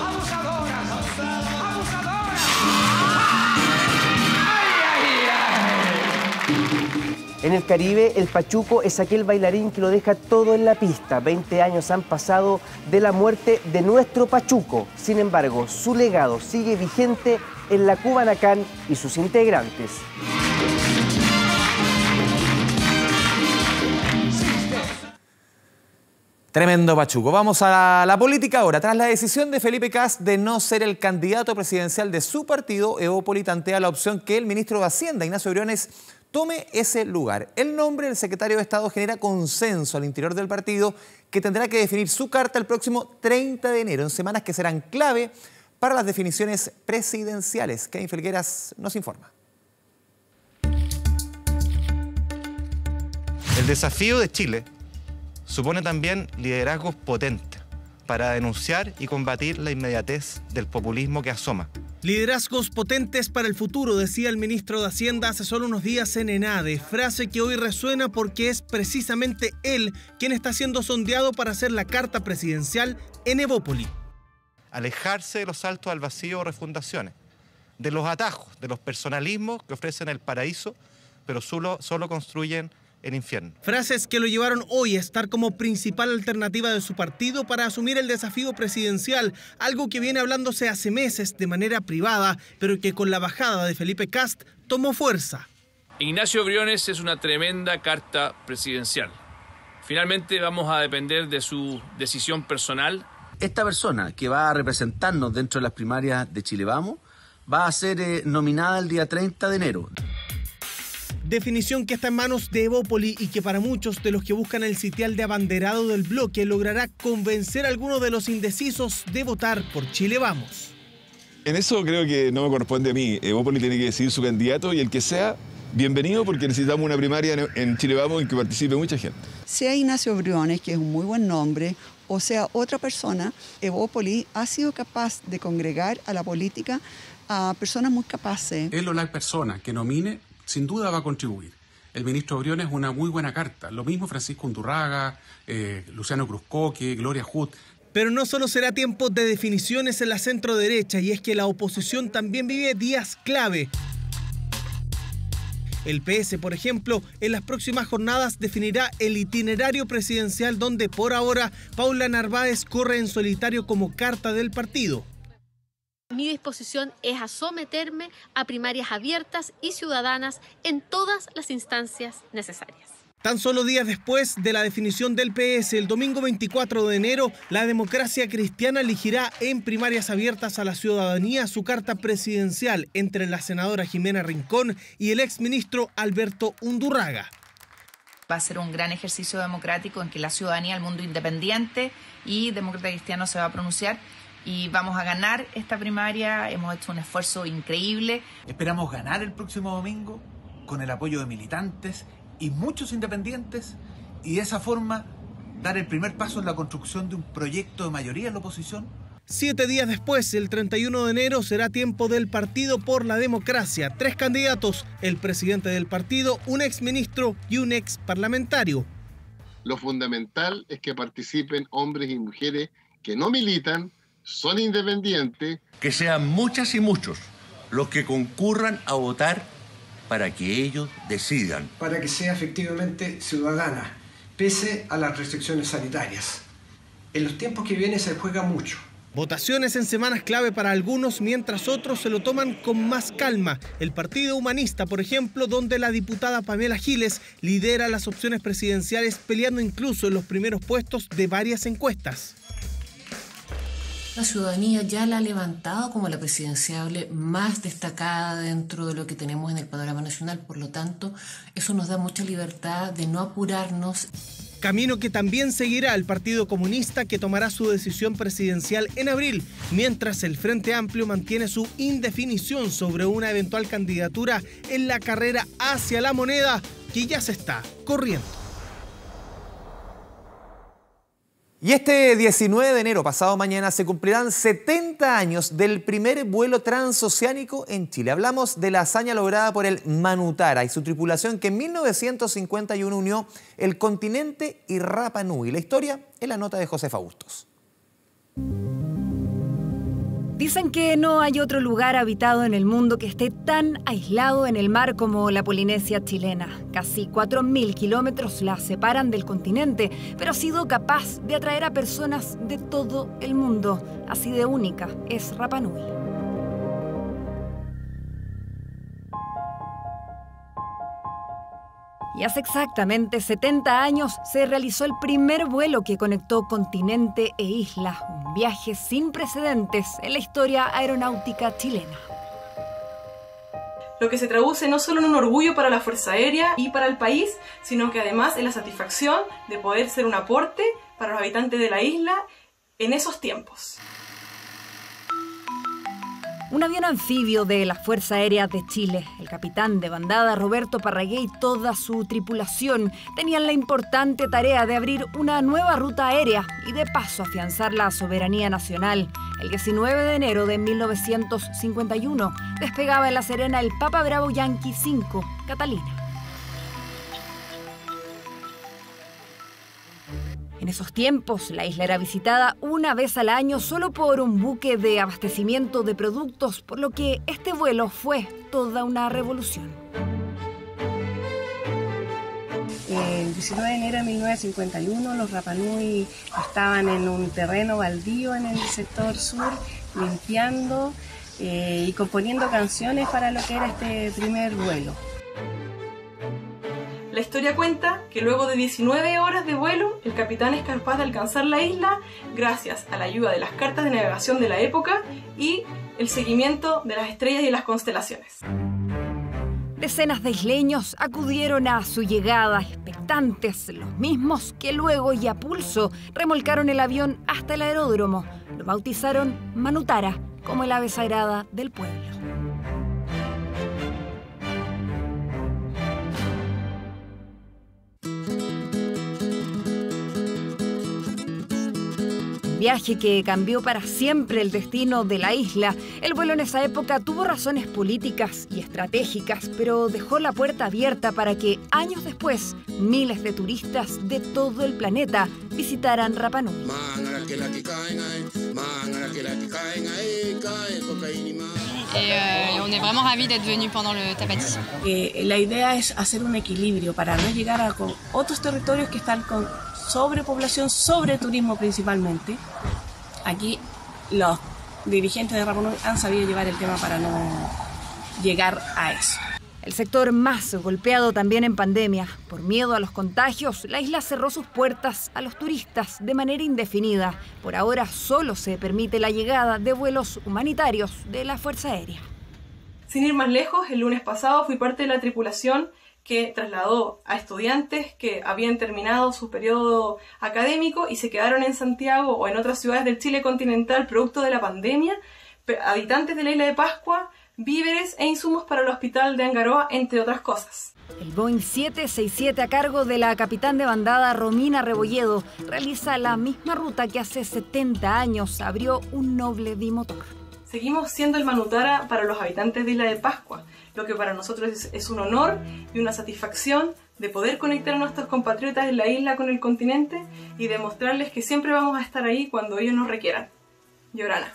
En el Caribe, el Pachuco es aquel bailarín que lo deja todo en la pista. veinte años han pasado de la muerte de nuestro Pachuco. Sin embargo, su legado sigue vigente en la Kubanacan y sus integrantes. Tremendo Pachuco. Vamos a la, la política ahora. Tras la decisión de Felipe Kast de no ser el candidato presidencial de su partido, Evópoli tantea la opción que el ministro de Hacienda, Ignacio Briones, tome ese lugar. El nombre del secretario de Estado genera consenso al interior del partido, que tendrá que definir su carta el próximo treinta de enero, en semanas que serán clave para las definiciones presidenciales. Kevin Felgueras nos informa. El desafío de Chile supone también liderazgos potentes para denunciar y combatir la inmediatez del populismo que asoma. Liderazgos potentes para el futuro, decía el ministro de Hacienda hace solo unos días en ENADE, frase que hoy resuena porque es precisamente él quien está siendo sondeado para hacer la carta presidencial en Evópoli. Alejarse de los saltos al vacío o refundaciones, de los atajos, de los personalismos que ofrecen el paraíso, pero solo, solo construyen el infierno. Frases que lo llevaron hoy a estar como principal alternativa de su partido para asumir el desafío presidencial, algo que viene hablándose hace meses de manera privada, pero que con la bajada de Felipe Kast tomó fuerza. Ignacio Briones es una tremenda carta presidencial. Finalmente vamos a depender de su decisión personal. Esta persona que va a representarnos dentro de las primarias de Chile Vamos va a ser eh, nominada el día treinta de enero. Definición que está en manos de Evópoli y que para muchos de los que buscan el sitial de abanderado del bloque logrará convencer a algunos de los indecisos de votar por Chile Vamos. En eso creo que no me corresponde a mí. Evópoli tiene que decidir su candidato y el que sea, bienvenido, porque necesitamos una primaria en Chile Vamos en que participe mucha gente. Sea Ignacio Briones, que es un muy buen nombre, o sea otra persona, Evópoli ha sido capaz de congregar a la política a personas muy capaces. Él o la persona que nomine, sin duda va a contribuir. El ministro Briones es una muy buena carta. Lo mismo Francisco Undurraga, eh, Luciano Cruzcoque, Gloria Huth. Pero no solo será tiempo de definiciones en la centro derecha, y es que la oposición también vive días clave. El P S, por ejemplo, en las próximas jornadas definirá el itinerario presidencial donde por ahora Paula Narváez corre en solitario como carta del partido. Mi disposición es a someterme a primarias abiertas y ciudadanas en todas las instancias necesarias. Tan solo días después de la definición del P S, el domingo veinticuatro de enero, la Democracia Cristiana elegirá en primarias abiertas a la ciudadanía su carta presidencial entre la senadora Jimena Rincón y el exministro Alberto Undurraga. Va a ser un gran ejercicio democrático en que la ciudadanía, el mundo independiente y Demócrata Cristiano se va a pronunciar y vamos a ganar esta primaria. Hemos hecho un esfuerzo increíble. Esperamos ganar el próximo domingo con el apoyo de militantes y muchos independientes, y de esa forma dar el primer paso en la construcción de un proyecto de mayoría en la oposición. Siete días después, el treinta y uno de enero, será tiempo del Partido por la Democracia. Tres candidatos, el presidente del partido, un exministro y un ex parlamentario. Lo fundamental es que participen hombres y mujeres que no militan, son independientes. Que sean muchas y muchos los que concurran a votar para que ellos decidan. Para que sea efectivamente ciudadana, pese a las restricciones sanitarias. En los tiempos que vienen se juega mucho. Votaciones en semanas clave para algunos, mientras otros se lo toman con más calma. El Partido Humanista, por ejemplo, donde la diputada Pamela Giles lidera las opciones presidenciales, peleando incluso en los primeros puestos de varias encuestas. La ciudadanía ya la ha levantado como la presidenciable más destacada dentro de lo que tenemos en el panorama nacional. Por lo tanto, eso nos da mucha libertad de no apurarnos. Camino que también seguirá el Partido Comunista, que tomará su decisión presidencial en abril, mientras el Frente Amplio mantiene su indefinición sobre una eventual candidatura en la carrera hacia la moneda que ya se está corriendo. Y este diecinueve de enero, pasado mañana, se cumplirán setenta años del primer vuelo transoceánico en Chile. Hablamos de la hazaña lograda por el Manutara y su tripulación, que en mil novecientos cincuenta y uno unió el continente y Rapa Nui. La historia en la nota de Josefa Bustos. Dicen que no hay otro lugar habitado en el mundo que esté tan aislado en el mar como la Polinesia chilena. Casi cuatro mil kilómetros la separan del continente, pero ha sido capaz de atraer a personas de todo el mundo. Así de única es Rapa Nui. Y hace exactamente setenta años se realizó el primer vuelo que conectó continente e isla, un viaje sin precedentes en la historia aeronáutica chilena. Lo que se traduce no solo en un orgullo para la Fuerza Aérea y para el país, sino que además en la satisfacción de poder ser un aporte para los habitantes de la isla en esos tiempos. Un avión anfibio de la Fuerza Aérea de Chile, el capitán de bandada Roberto Parragué y toda su tripulación tenían la importante tarea de abrir una nueva ruta aérea y de paso afianzar la soberanía nacional. El diecinueve de enero de mil novecientos cincuenta y uno despegaba en La Serena el Papa Bravo Yankee cinco, Catalina. En esos tiempos, la isla era visitada una vez al año solo por un buque de abastecimiento de productos, por lo que este vuelo fue toda una revolución. que el diecinueve de enero de mil novecientos cincuenta y uno los Rapanui estaban en un terreno baldío en el sector sur, limpiando eh, y componiendo canciones para lo que era este primer vuelo. La historia cuenta que luego de diecinueve horas de vuelo, el capitán es capaz de alcanzar la isla gracias a la ayuda de las cartas de navegación de la época y el seguimiento de las estrellas y las constelaciones. Decenas de isleños acudieron a su llegada, expectantes, los mismos que luego y a pulso remolcaron el avión hasta el aeródromo. Lo bautizaron Manutara, como el ave sagrada del pueblo. Viaje que cambió para siempre el destino de la isla. El vuelo en esa época tuvo razones políticas y estratégicas, pero dejó la puerta abierta para que años después miles de turistas de todo el planeta visitaran Rapa Nui. Et on est vraiment ravis d'être venus pendant le Tapati. Eh, la idea es hacer un equilibrio para no llegar a con otros territorios que están con sobrepoblación, sobreturismo principalmente. Aquí los dirigentes de Rapa Nui han sabido llevar el tema para no llegar a eso. El sector más golpeado también en pandemia. Por miedo a los contagios, la isla cerró sus puertas a los turistas de manera indefinida. Por ahora solo se permite la llegada de vuelos humanitarios de la Fuerza Aérea. Sin ir más lejos, el lunes pasado fui parte de la tripulación que trasladó a estudiantes que habían terminado su periodo académico y se quedaron en Santiago o en otras ciudades del Chile continental producto de la pandemia, habitantes de la isla de Pascua, víveres e insumos para el hospital de Angaroa, entre otras cosas. El Boeing siete sesenta y siete a cargo de la capitán de bandada Romina Rebolledo realiza la misma ruta que hace setenta años abrió un noble bimotor. Seguimos siendo el Manutara para los habitantes de Isla de Pascua, lo que para nosotros es, es un honor y una satisfacción de poder conectar a nuestros compatriotas en la isla con el continente y demostrarles que siempre vamos a estar ahí cuando ellos nos requieran. Llorana.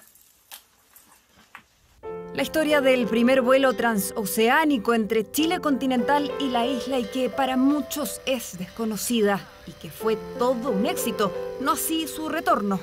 La historia del primer vuelo transoceánico entre Chile continental y la isla y que para muchos es desconocida y que fue todo un éxito, no así su retorno.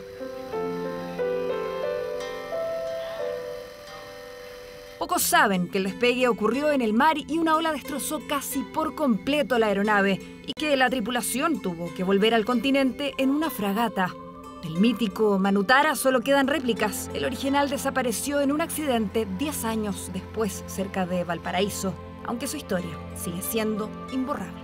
Pocos saben que el despegue ocurrió en el mar y una ola destrozó casi por completo la aeronave y que la tripulación tuvo que volver al continente en una fragata. Del mítico Manutara solo quedan réplicas. El original desapareció en un accidente diez años después cerca de Valparaíso, aunque su historia sigue siendo imborrable.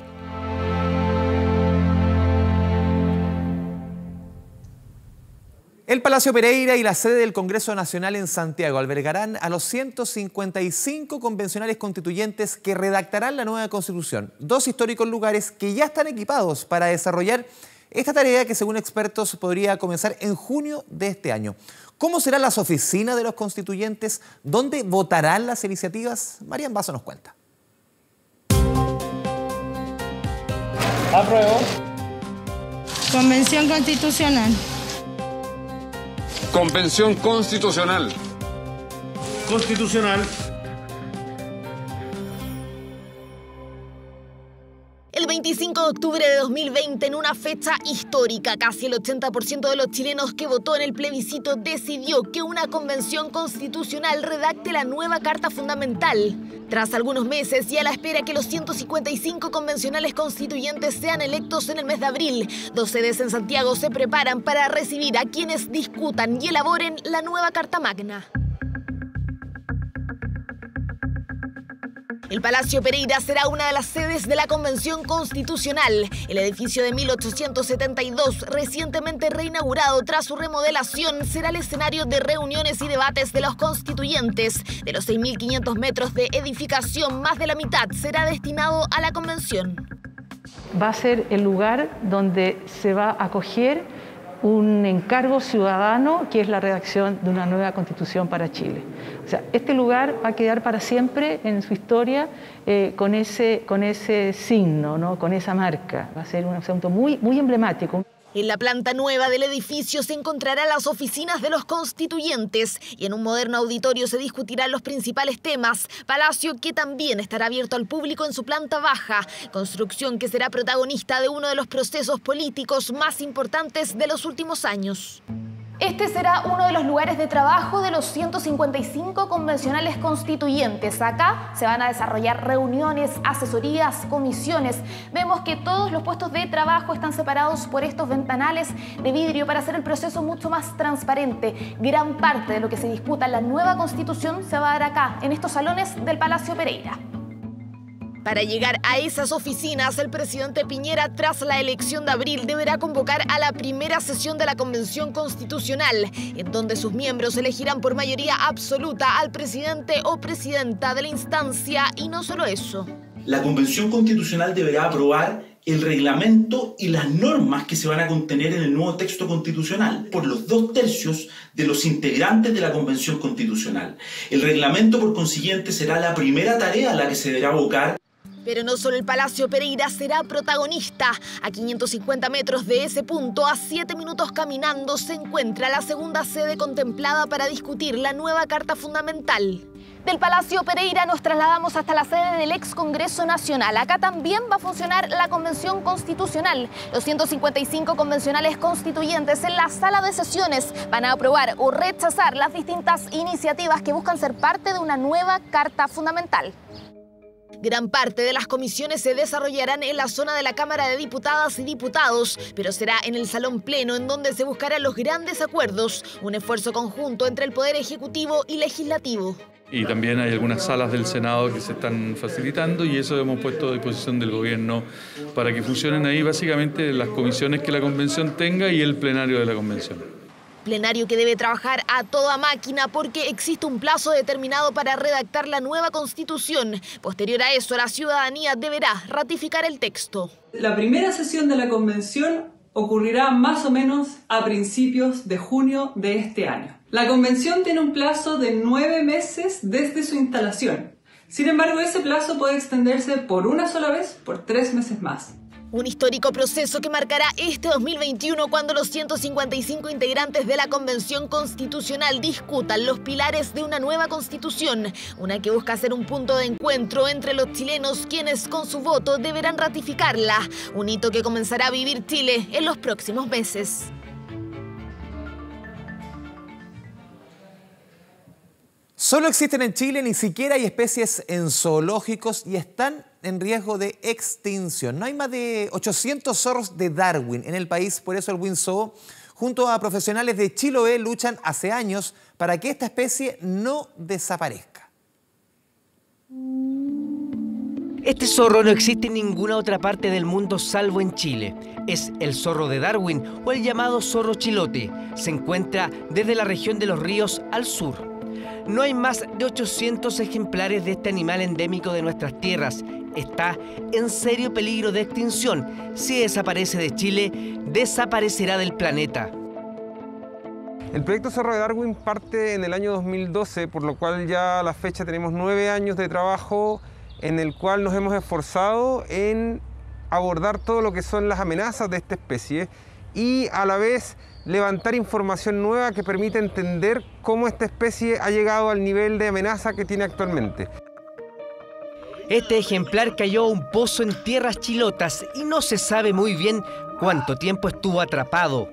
El Palacio Pereira y la sede del Congreso Nacional en Santiago albergarán a los ciento cincuenta y cinco convencionales constituyentes que redactarán la nueva Constitución. Dos históricos lugares que ya están equipados para desarrollar esta tarea que, según expertos, podría comenzar en junio de este año. ¿Cómo serán las oficinas de los constituyentes? ¿Dónde votarán las iniciativas? Marian Basso nos cuenta. Apruebo. Convención Constitucional. Convención Constitucional. Constitucional. El veinticinco de octubre de dos mil veinte, en una fecha histórica, casi el ochenta por ciento de los chilenos que votó en el plebiscito decidió que una convención constitucional redacte la nueva Carta Fundamental. Tras algunos meses y a la espera que los ciento cincuenta y cinco convencionales constituyentes sean electos en el mes de abril, dos sedes en Santiago se preparan para recibir a quienes discutan y elaboren la nueva Carta Magna. El Palacio Pereira será una de las sedes de la Convención Constitucional. El edificio de mil ochocientos setenta y dos, recientemente reinaugurado tras su remodelación, será el escenario de reuniones y debates de los constituyentes. De los seis mil quinientos metros de edificación, más de la mitad será destinado a la convención. Va a ser el lugar donde se va a acoger un encargo ciudadano que es la redacción de una nueva constitución para Chile. O sea, este lugar va a quedar para siempre en su historia eh, con, ese, con ese signo, ¿no? Con esa marca. Va a ser un asunto muy, muy emblemático. En la planta nueva del edificio se encontrarán las oficinas de los constituyentes y en un moderno auditorio se discutirán los principales temas. Palacio que también estará abierto al público en su planta baja, construcción que será protagonista de uno de los procesos políticos más importantes de los últimos años. Este será uno de los lugares de trabajo de los ciento cincuenta y cinco convencionales constituyentes. Acá se van a desarrollar reuniones, asesorías, comisiones. Vemos que todos los puestos de trabajo están separados por estos ventanales de vidrio para hacer el proceso mucho más transparente. Gran parte de lo que se disputa en la nueva Constitución se va a dar acá, en estos salones del Palacio Pereira. Para llegar a esas oficinas, el presidente Piñera, tras la elección de abril, deberá convocar a la primera sesión de la Convención Constitucional, en donde sus miembros elegirán por mayoría absoluta al presidente o presidenta de la instancia, y no solo eso. La Convención Constitucional deberá aprobar el reglamento y las normas que se van a contener en el nuevo texto constitucional por los dos tercios de los integrantes de la Convención Constitucional. El reglamento, por consiguiente, será la primera tarea a la que se deberá abocar. Pero no solo el Palacio Pereira será protagonista. A quinientos cincuenta metros de ese punto, a siete minutos caminando, se encuentra la segunda sede contemplada para discutir la nueva Carta Fundamental. Del Palacio Pereira nos trasladamos hasta la sede del ex Congreso Nacional. Acá también va a funcionar la Convención Constitucional. Los ciento cincuenta y cinco convencionales constituyentes en la sala de sesiones van a aprobar o rechazar las distintas iniciativas que buscan ser parte de una nueva Carta Fundamental. Gran parte de las comisiones se desarrollarán en la zona de la Cámara de Diputadas y Diputados, pero será en el Salón Pleno en donde se buscarán los grandes acuerdos, un esfuerzo conjunto entre el Poder Ejecutivo y Legislativo. Y también hay algunas salas del Senado que se están facilitando y eso hemos puesto a disposición del gobierno para que funcionen ahí básicamente las comisiones que la Convención tenga y el plenario de la Convención. Plenario que debe trabajar a toda máquina porque existe un plazo determinado para redactar la nueva Constitución. Posterior a eso, la ciudadanía deberá ratificar el texto. La primera sesión de la Convención ocurrirá más o menos a principios de junio de este año. La Convención tiene un plazo de nueve meses desde su instalación. Sin embargo, ese plazo puede extenderse por una sola vez por tres meses más. Un histórico proceso que marcará este dos mil veintiuno cuando los ciento cincuenta y cinco integrantes de la Convención Constitucional discutan los pilares de una nueva Constitución, una que busca ser un punto de encuentro entre los chilenos quienes con su voto deberán ratificarla, un hito que comenzará a vivir Chile en los próximos meses. Solo existen en Chile, ni siquiera hay especies en zoológicos y están en riesgo de extinción. No hay más de ochocientos zorros de Darwin en el país, por eso el WinZoo, junto a profesionales de Chiloé, luchan hace años para que esta especie no desaparezca. Este zorro no existe en ninguna otra parte del mundo salvo en Chile. Es el zorro de Darwin o el llamado zorro chilote. Se encuentra desde la región de los ríos al sur. No hay más de ochocientos ejemplares de este animal endémico de nuestras tierras. Está en serio peligro de extinción. Si desaparece de Chile, desaparecerá del planeta. El proyecto Zorro de Darwin parte en el año dos mil doce, por lo cual ya a la fecha tenemos nueve años de trabajo en el cual nos hemos esforzado en abordar todo lo que son las amenazas de esta especie y a la vez levantar información nueva que permite entender cómo esta especie ha llegado al nivel de amenaza que tiene actualmente. Este ejemplar cayó a un pozo en tierras chilotas y no se sabe muy bien cuánto tiempo estuvo atrapado.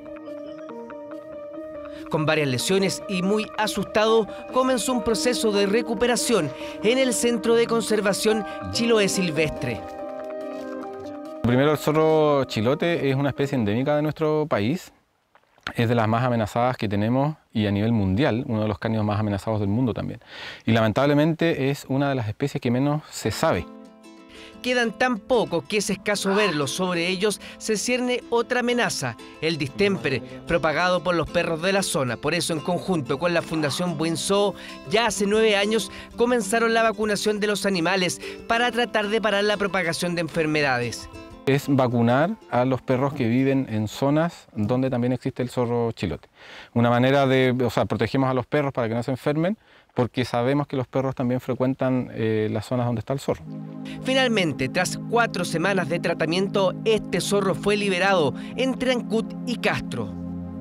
Con varias lesiones y muy asustado, comenzó un proceso de recuperación en el Centro de Conservación Chiloé Silvestre. Primero, el zorro chilote es una especie endémica de nuestro país. Es de las más amenazadas que tenemos y a nivel mundial, uno de los cánidos más amenazados del mundo también. Y lamentablemente es una de las especies que menos se sabe. Quedan tan pocos que es escaso verlos. Sobre ellos se cierne otra amenaza, el distemper, propagado por los perros de la zona. Por eso, en conjunto con la Fundación WinZoo, ya hace nueve años comenzaron la vacunación de los animales para tratar de parar la propagación de enfermedades. Es vacunar a los perros que viven en zonas donde también existe el zorro chilote. Una manera de, o sea, protegemos a los perros para que no se enfermen, porque sabemos que los perros también frecuentan eh, las zonas donde está el zorro. Finalmente, tras cuatro semanas de tratamiento, este zorro fue liberado entre Ancud y Castro.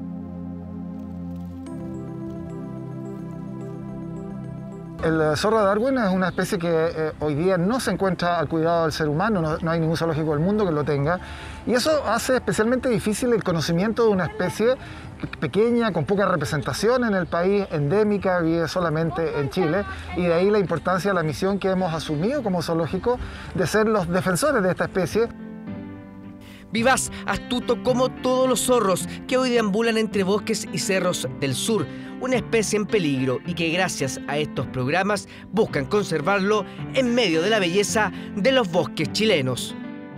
El zorro de Darwin es una especie que eh, hoy día no se encuentra al cuidado del ser humano, no, no hay ningún zoológico del mundo que lo tenga, y eso hace especialmente difícil el conocimiento de una especie pequeña, con poca representación en el país, endémica, vive solamente en Chile, y de ahí la importancia de la misión que hemos asumido como zoológico de ser los defensores de esta especie. Vivaz, astuto como todos los zorros que hoy deambulan entre bosques y cerros del sur, una especie en peligro y que gracias a estos programas buscan conservarlo en medio de la belleza de los bosques chilenos.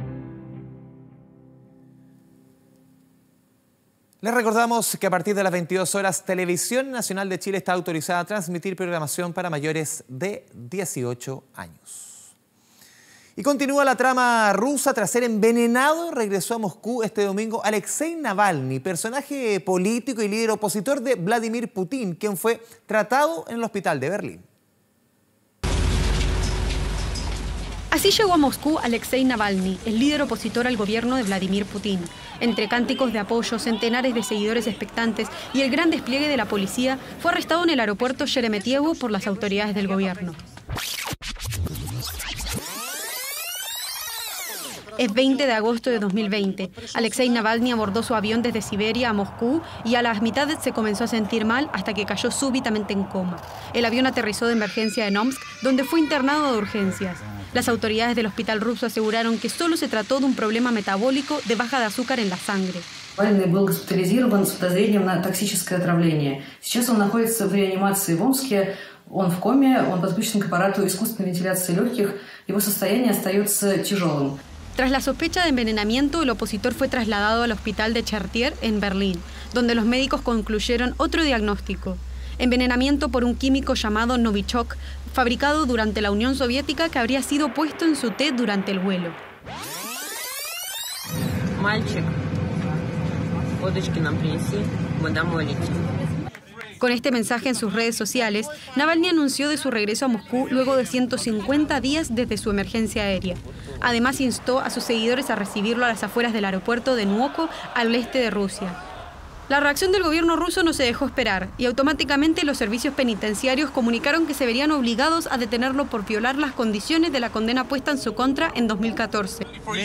Les recordamos que a partir de las veintidós horas, Televisión Nacional de Chile está autorizada a transmitir programación para mayores de dieciocho años. Y continúa la trama rusa. Tras ser envenenado, regresó a Moscú este domingo Alexei Navalny, personaje político y líder opositor de Vladimir Putin, quien fue tratado en el hospital de Berlín. Así llegó a Moscú Alexei Navalny, el líder opositor al gobierno de Vladimir Putin. Entre cánticos de apoyo, centenares de seguidores expectantes y el gran despliegue de la policía, fue arrestado en el aeropuerto Sheremetyevo por las autoridades del gobierno. Es veinte de agosto de dos mil veinte. Alexei Navalny abordó su avión desde Siberia a Moscú y a la mitad se comenzó a sentir mal hasta que cayó súbitamente en coma. El avión aterrizó de emergencia en Omsk, donde fue internado de urgencias. Las autoridades del hospital ruso aseguraron que solo se trató de un problema metabólico de baja de azúcar en la sangre. Навальный был госпитализирован с подозрением на токсическое отравление. Сейчас он находится в реанимации в Омске. Он в коме, он подключен к аппарату искусственной вентиляции легких. Его состояние остается тяжелым. Tras la sospecha de envenenamiento, el opositor fue trasladado al hospital de Chartier en Berlín, donde los médicos concluyeron otro diagnóstico: envenenamiento por un químico llamado Novichok, fabricado durante la Unión Soviética, que habría sido puesto en su té durante el vuelo. Мальчик, водочки нам принеси, мы домой летим. Con este mensaje en sus redes sociales, Navalny anunció de su regreso a Moscú luego de ciento cincuenta días desde su emergencia aérea. Además, instó a sus seguidores a recibirlo a las afueras del aeropuerto de Nuoko, al este de Rusia. La reacción del gobierno ruso no se dejó esperar y automáticamente los servicios penitenciarios comunicaron que se verían obligados a detenerlo por violar las condiciones de la condena puesta en su contra en dos mil catorce.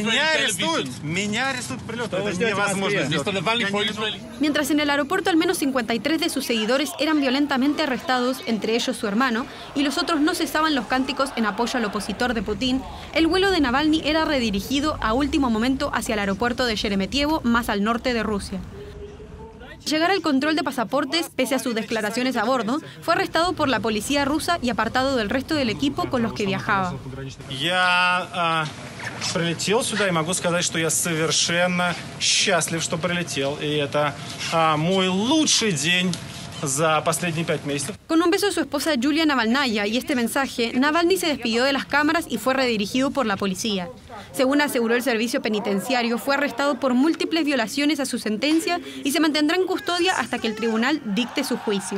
Mientras en el aeropuerto al menos cincuenta y tres de sus seguidores eran violentamente arrestados, entre ellos su hermano, y los otros no cesaban los cánticos en apoyo al opositor de Putin, el vuelo de Navalny era redirigido a último momento hacia el aeropuerto de Sheremetyevo, más al norte de Rusia. Llegar al control de pasaportes, pese a sus declaraciones a bordo, fue arrestado por la policía rusa y apartado del resto del equipo con los que viajaba. Я прилетел сюда и могу сказать, что я совершенно счастлив, что прилетел. И это мой лучший день за последние пять месяцев. Con un beso de su esposa Yulia Navalnaya y este mensaje, Navalny se despidió de las cámaras y fue redirigido por la policía. Según aseguró el servicio penitenciario, fue arrestado por múltiples violaciones a su sentencia y se mantendrá en custodia hasta que el tribunal dicte su juicio.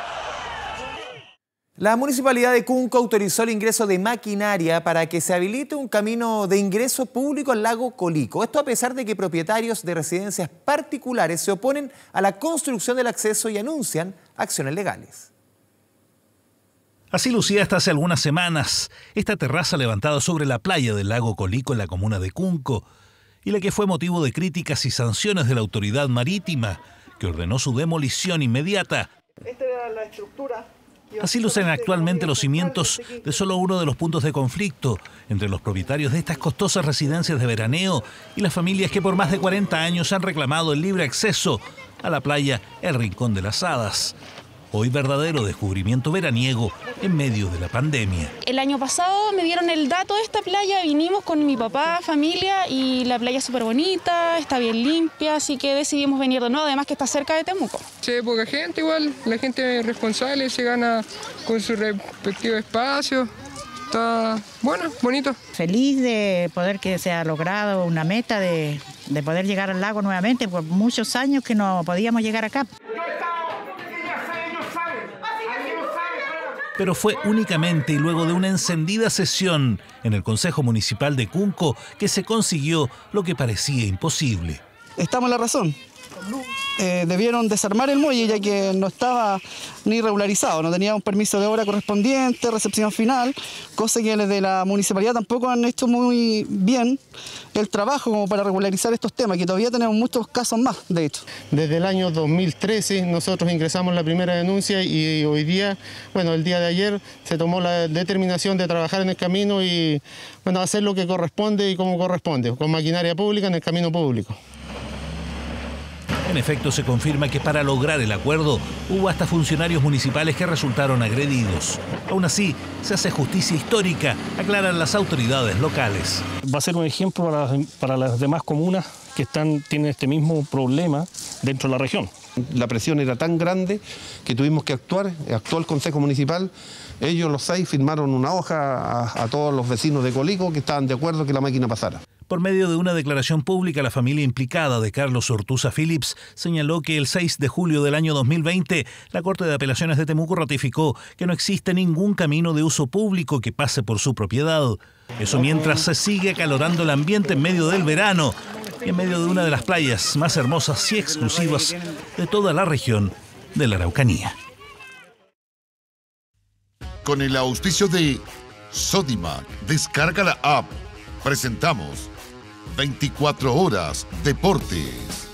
La Municipalidad de Cunco autorizó el ingreso de maquinaria para que se habilite un camino de ingreso público al lago Colico. Esto a pesar de que propietarios de residencias particulares se oponen a la construcción del acceso y anuncian acciones legales. Así lucía hasta hace algunas semanas esta terraza levantada sobre la playa del lago Colico en la comuna de Cunco, y la que fue motivo de críticas y sanciones de la autoridad marítima, que ordenó su demolición inmediata. Esta era la estructura. Así lucen actualmente los cimientos de solo uno de los puntos de conflicto entre los propietarios de estas costosas residencias de veraneo y las familias que por más de cuarenta años han reclamado el libre acceso a la playa El Rincón de las Hadas. Hoy verdadero descubrimiento veraniego en medio de la pandemia. El año pasado me dieron el dato de esta playa, vinimos con mi papá, familia, y la playa es súper bonita, está bien limpia, así que decidimos venir de nuevo, además que está cerca de Temuco. Sí, poca gente igual, la gente responsable se gana con su respectivo espacio. Está bueno, bonito. Feliz de poder que se ha logrado una meta de, de poder llegar al lago nuevamente, por muchos años que no podíamos llegar acá. pero fue únicamente y luego de una encendida sesión en el Consejo Municipal de Cunco que se consiguió lo que parecía imposible. Estamos en la razón. Eh, debieron desarmar el muelle ya que no estaba ni regularizado, no tenía un permiso de obra correspondiente, recepción final, cosa que desde la municipalidad tampoco han hecho muy bien el trabajo como para regularizar estos temas, que todavía tenemos muchos casos más, de hecho. Desde el año dos mil trece nosotros ingresamos la primera denuncia y hoy día, bueno, el día de ayer se tomó la determinación de trabajar en el camino y, bueno, hacer lo que corresponde y como corresponde, con maquinaria pública en el camino público. En efecto, se confirma que para lograr el acuerdo hubo hasta funcionarios municipales que resultaron agredidos. Aún así, se hace justicia histórica, aclaran las autoridades locales. Va a ser un ejemplo para, para las demás comunas que están, tienen este mismo problema dentro de la región. La presión era tan grande que tuvimos que actuar, actuó el Consejo Municipal. Ellos, los seis, firmaron una hoja a, a todos los vecinos de Colico que estaban de acuerdo que la máquina pasara. Por medio de una declaración pública, la familia implicada de Carlos Ortuza Phillips señaló que el seis de julio del año dos mil veinte, la Corte de Apelaciones de Temuco ratificó que no existe ningún camino de uso público que pase por su propiedad. Eso mientras se sigue acalorando el ambiente en medio del verano y en medio de una de las playas más hermosas y exclusivas de toda la región de la Araucanía. Con el auspicio de Sodimac, descarga la app. Presentamos veinticuatro horas Deportes.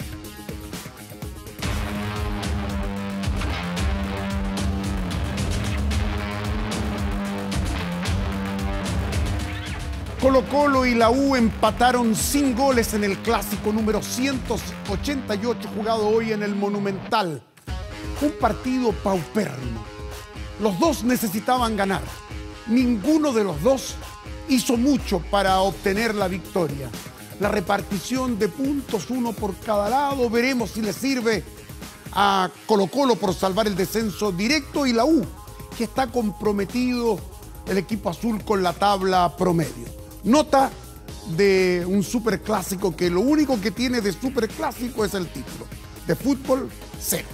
Colo-Colo y la U empataron sin goles en el clásico número ciento ochenta y ocho jugado hoy en el Monumental. Un partido paupérrimo. Los dos necesitaban ganar. Ninguno de los dos hizo mucho para obtener la victoria. La repartición de puntos, uno por cada lado, veremos si le sirve a Colo-Colo por salvar el descenso directo y la U, que está comprometido el equipo azul con la tabla promedio. Nota de un superclásico que lo único que tiene de superclásico es el título. De fútbol, cero.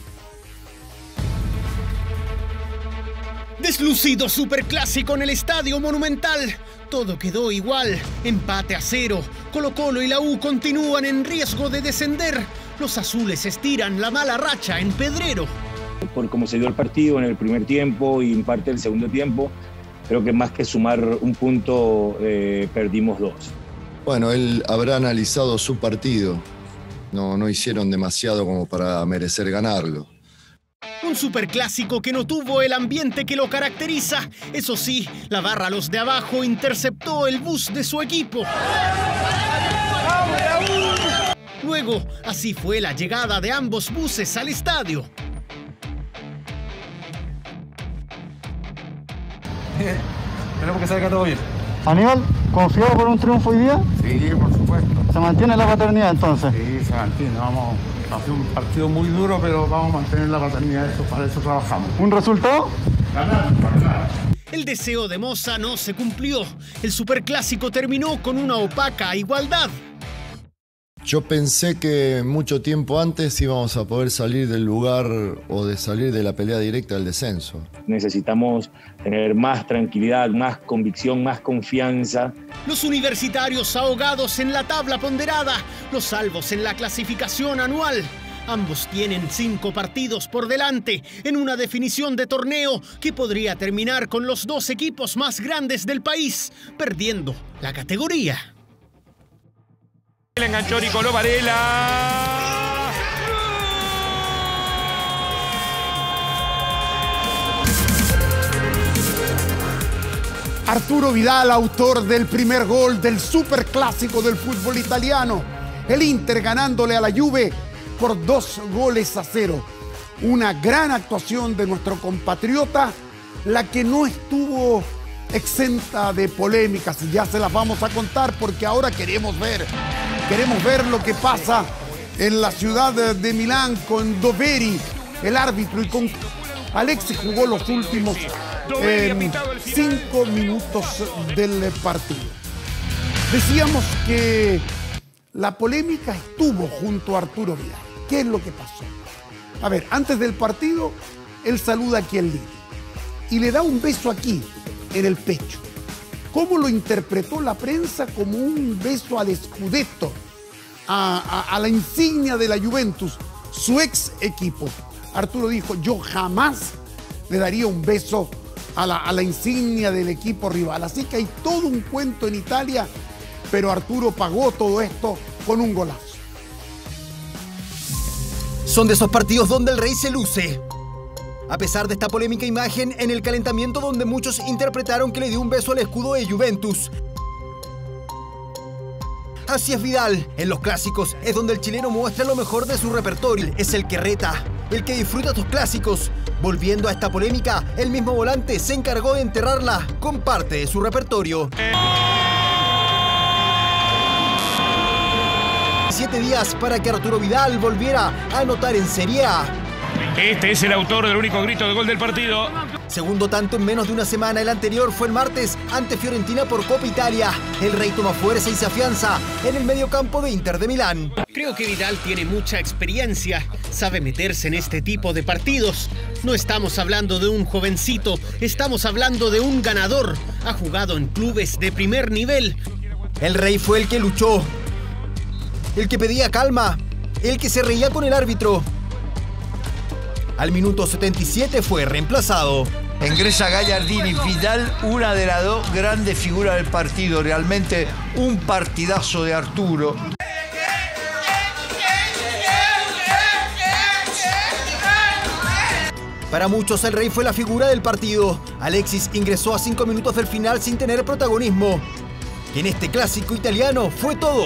Deslucido superclásico en el Estadio Monumental. Todo quedó igual, empate a cero. Colo-Colo y la U continúan en riesgo de descender. Los azules estiran la mala racha en Pedrero. Por cómo se dio el partido en el primer tiempo y en parte del segundo tiempo, creo que más que sumar un punto, eh, perdimos dos. Bueno, él habrá analizado su partido. No, no hicieron demasiado como para merecer ganarlo. Un superclásico que no tuvo el ambiente que lo caracteriza. Eso sí, la barra los de abajo interceptó el bus de su equipo. Luego, así fue la llegada de ambos buses al estadio. Tenemos que salga todo bien. Aníbal, ¿confiado por un triunfo hoy día? Sí, por supuesto. ¿Se mantiene la paternidad entonces? Sí, se mantiene. Vamos a hacer un partido muy duro, pero vamos a mantener la paternidad. Eso, para eso trabajamos. ¿Un resultado? Ganar, ganar. El deseo de Moza no se cumplió. El superclásico terminó con una opaca igualdad. Yo pensé que mucho tiempo antes íbamos a poder salir del lugar o de salir de la pelea directa del descenso. Necesitamos tener más tranquilidad, más convicción, más confianza. Los universitarios ahogados en la tabla ponderada, los salvos en la clasificación anual. Ambos tienen cinco partidos por delante en una definición de torneo que podría terminar con los dos equipos más grandes del país perdiendo la categoría. El enganchó Nicolò Varela. Arturo Vidal, autor del primer gol del superclásico del fútbol italiano. El Inter ganándole a la Juve por dos goles a cero. Una gran actuación de nuestro compatriota, la que no estuvo exenta de polémicas. Ya se las vamos a contar porque ahora queremos ver, queremos ver lo que pasa en la ciudad de Milán con Doveri, el árbitro, y con Alexis jugó los últimos eh, cinco minutos del partido. Decíamos que la polémica estuvo junto a Arturo Vidal. ¿Qué es lo que pasó? A ver, antes del partido, él saluda a Chiellini. y le da un beso aquí, en el pecho. ¿Cómo lo interpretó la prensa? Como un beso al Scudetto, a, a, a la insignia de la Juventus, su ex equipo. Arturo dijo, yo jamás le daría un beso a la, a la insignia del equipo rival. Así que hay todo un cuento en Italia, pero Arturo pagó todo esto con un golazo. Son de esos partidos donde el rey se luce. A pesar de esta polémica imagen en el calentamiento donde muchos interpretaron que le dio un beso al escudo de Juventus. Así es Vidal. En los clásicos es donde el chileno muestra lo mejor de su repertorio. Es el que reta, el que disfruta estos clásicos. Volviendo a esta polémica, el mismo volante se encargó de enterrarla con parte de su repertorio. Siete días para que Arturo Vidal volviera a anotar en Serie A. Este es el autor del único grito de gol del partido. Segundo tanto en menos de una semana. El anterior fue el martes ante Fiorentina por Copa Italia. El rey toma fuerza y se afianza en el mediocampo de Inter de Milán. Creo que Vidal tiene mucha experiencia, sabe meterse en este tipo de partidos. No estamos hablando de un jovencito, estamos hablando de un ganador. Ha jugado en clubes de primer nivel. El rey fue el que luchó, el que pedía calma, el que se reía con el árbitro. Al minuto setenta y siete fue reemplazado. Ingresa Gallardini. Vidal, una de las dos grandes figuras del partido. Realmente un partidazo de Arturo. Para muchos el rey fue la figura del partido. Alexis ingresó a cinco minutos del final sin tener protagonismo. En este clásico italiano fue todo.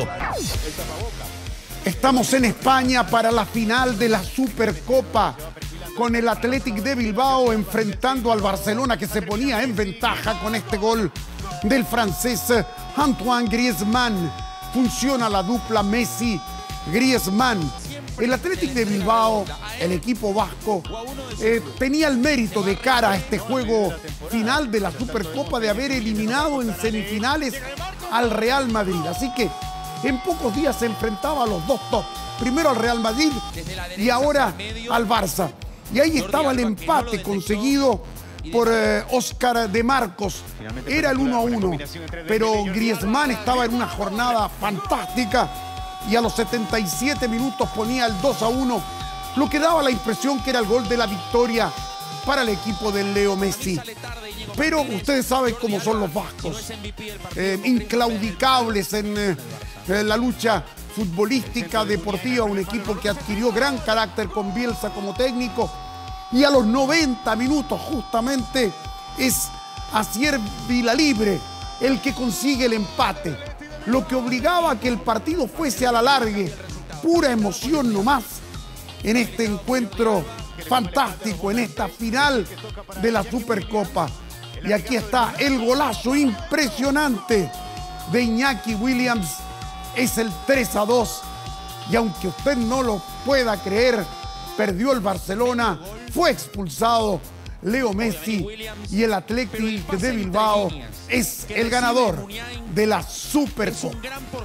Estamos en España para la final de la Supercopa, con el Athletic de Bilbao enfrentando al Barcelona, que se ponía en ventaja con este gol del francés Antoine Griezmann. Funciona la dupla Messi-Griezmann. El Athletic de Bilbao, el equipo vasco, eh, tenía el mérito de cara a este juego final de la Supercopa de haber eliminado en semifinales al Real Madrid. Así que en pocos días se enfrentaba a los dos top. Primero al Real Madrid y ahora al Barça. Y ahí estaba el empate conseguido por eh, Óscar de Marcos. Era el uno a uno, pero Griezmann estaba en una jornada fantástica y a los setenta y siete minutos ponía el dos a uno, lo que daba la impresión que era el gol de la victoria para el equipo de Leo Messi. Pero ustedes saben cómo son los vascos, eh, inclaudicables en eh, la lucha futbolística, deportiva, un equipo que adquirió gran carácter con Bielsa como técnico, y a los noventa minutos justamente es Asier Vilalibre el que consigue el empate, lo que obligaba a que el partido fuese a la largue. Pura emoción nomás en este encuentro fantástico, en esta final de la Supercopa. Y aquí está el golazo impresionante de Iñaki Williams. Es el tres a dos, y aunque usted no lo pueda creer, perdió el Barcelona, fue expulsado Leo Messi y el Athletic de Bilbao es el ganador de la Supercopa.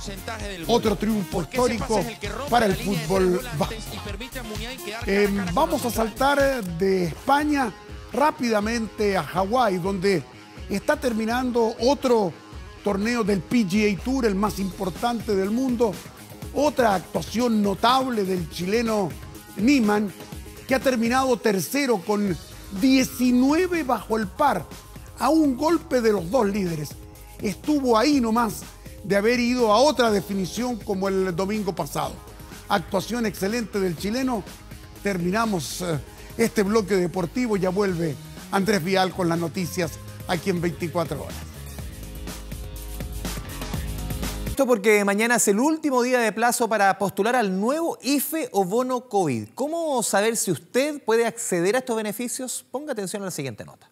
Otro triunfo histórico para el fútbol vasco. Eh, vamos a saltar de España rápidamente a Hawái, donde está terminando otro torneo del P G A Tour, el más importante del mundo. Otra actuación notable del chileno Niemann, que ha terminado tercero con diecinueve bajo el par, a un golpe de los dos líderes. Estuvo ahí nomás de haber ido a otra definición como el domingo pasado. Actuación excelente del chileno. Terminamos eh, este bloque deportivo. Ya vuelve Andrés Vial con las noticias aquí en veinticuatro horas. Esto porque mañana es el último día de plazo para postular al nuevo I F E o bono COVID. ¿Cómo saber si usted puede acceder a estos beneficios? Ponga atención a la siguiente nota.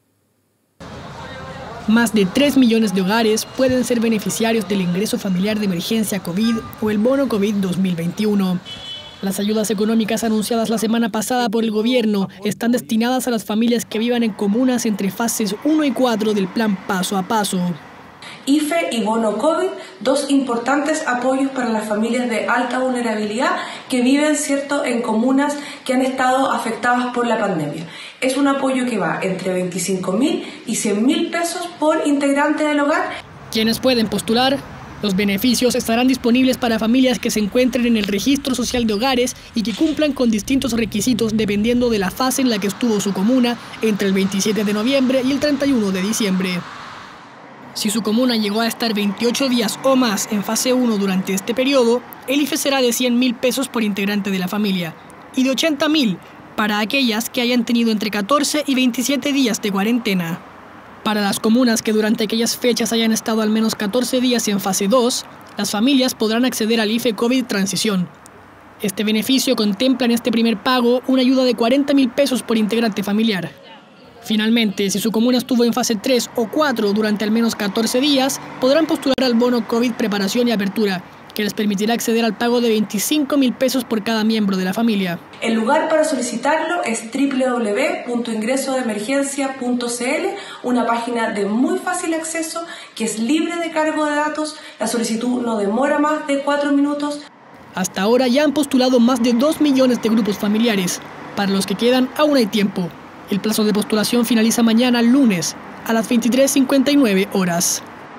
Más de tres millones de hogares pueden ser beneficiarios del ingreso familiar de emergencia COVID o el bono COVID dos mil veintiuno. Las ayudas económicas anunciadas la semana pasada por el gobierno están destinadas a las familias que vivan en comunas entre fases uno y cuatro del plan paso a paso. I F E y bono COVID, dos importantes apoyos para las familias de alta vulnerabilidad que viven, cierto, en comunas que han estado afectadas por la pandemia. Es un apoyo que va entre veinticinco mil y cien mil pesos por integrante del hogar. ¿Quiénes pueden postular? Los beneficios estarán disponibles para familias que se encuentren en el registro social de hogares y que cumplan con distintos requisitos dependiendo de la fase en la que estuvo su comuna entre el veintisiete de noviembre y el treinta y uno de diciembre. Si su comuna llegó a estar veintiocho días o más en fase uno durante este periodo, el I F E será de cien mil pesos por integrante de la familia y de ochenta mil para aquellas que hayan tenido entre catorce y veintisiete días de cuarentena. Para las comunas que durante aquellas fechas hayan estado al menos catorce días en fase dos, las familias podrán acceder al I F E COVID Transición. Este beneficio contempla en este primer pago una ayuda de cuarenta mil pesos por integrante familiar. Finalmente, si su comuna estuvo en fase tres o cuatro durante al menos catorce días, podrán postular al bono COVID Preparación y Apertura, que les permitirá acceder al pago de veinticinco mil pesos por cada miembro de la familia. El lugar para solicitarlo es doble u doble u doble u punto ingreso de emergencia punto c l, una página de muy fácil acceso que es libre de cargo de datos. La solicitud no demora más de cuatro minutos. Hasta ahora ya han postulado más de dos millones de grupos familiares. Para los que quedan, aún hay tiempo. El plazo de postulación finaliza mañana lunes a las veintitrés cincuenta y nueve horas.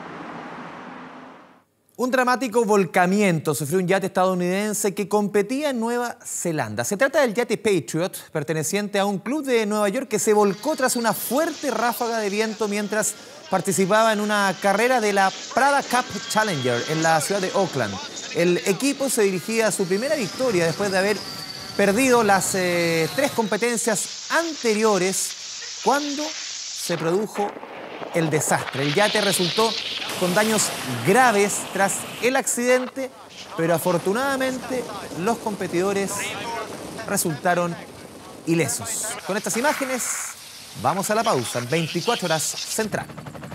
Un dramático volcamiento sufrió un yate estadounidense que competía en Nueva Zelanda. Se trata del yate Patriot, perteneciente a un club de Nueva York que se volcó tras una fuerte ráfaga de viento mientras participaba en una carrera de la Prada Cup Challenger en la ciudad de Auckland. El equipo se dirigía a su primera victoria después de haber perdido las eh, tres competencias anteriores cuando se produjo el desastre. El yate resultó con daños graves tras el accidente, pero afortunadamente los competidores resultaron ilesos. Con estas imágenes vamos a la pausa en veinticuatro horas Central.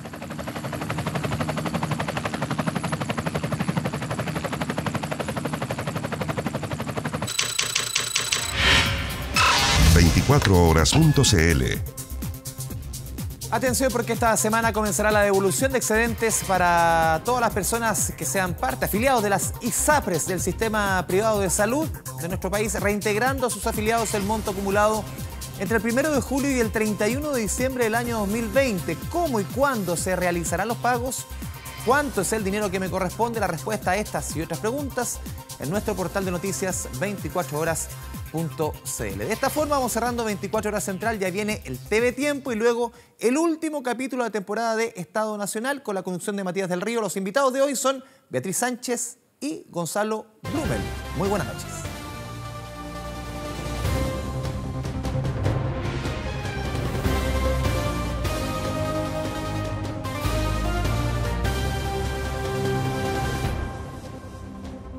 veinticuatro horas punto c l. Atención, porque esta semana comenzará la devolución de excedentes para todas las personas que sean parte, afiliados de las ISAPRES del Sistema Privado de Salud de nuestro país, reintegrando a sus afiliados el monto acumulado entre el primero de julio y el treinta y uno de diciembre del año dos mil veinte. ¿Cómo y cuándo se realizarán los pagos? ¿Cuánto es el dinero que me corresponde? La respuesta a estas y otras preguntas en nuestro portal de noticias veinticuatro horas punto c l. De esta forma vamos cerrando veinticuatro horas Central. Ya viene el T V Tiempo y luego el último capítulo de la temporada de Estado Nacional con la conducción de Matías del Río. Los invitados de hoy son Beatriz Sánchez y Gonzalo Blumel. Muy buenas noches.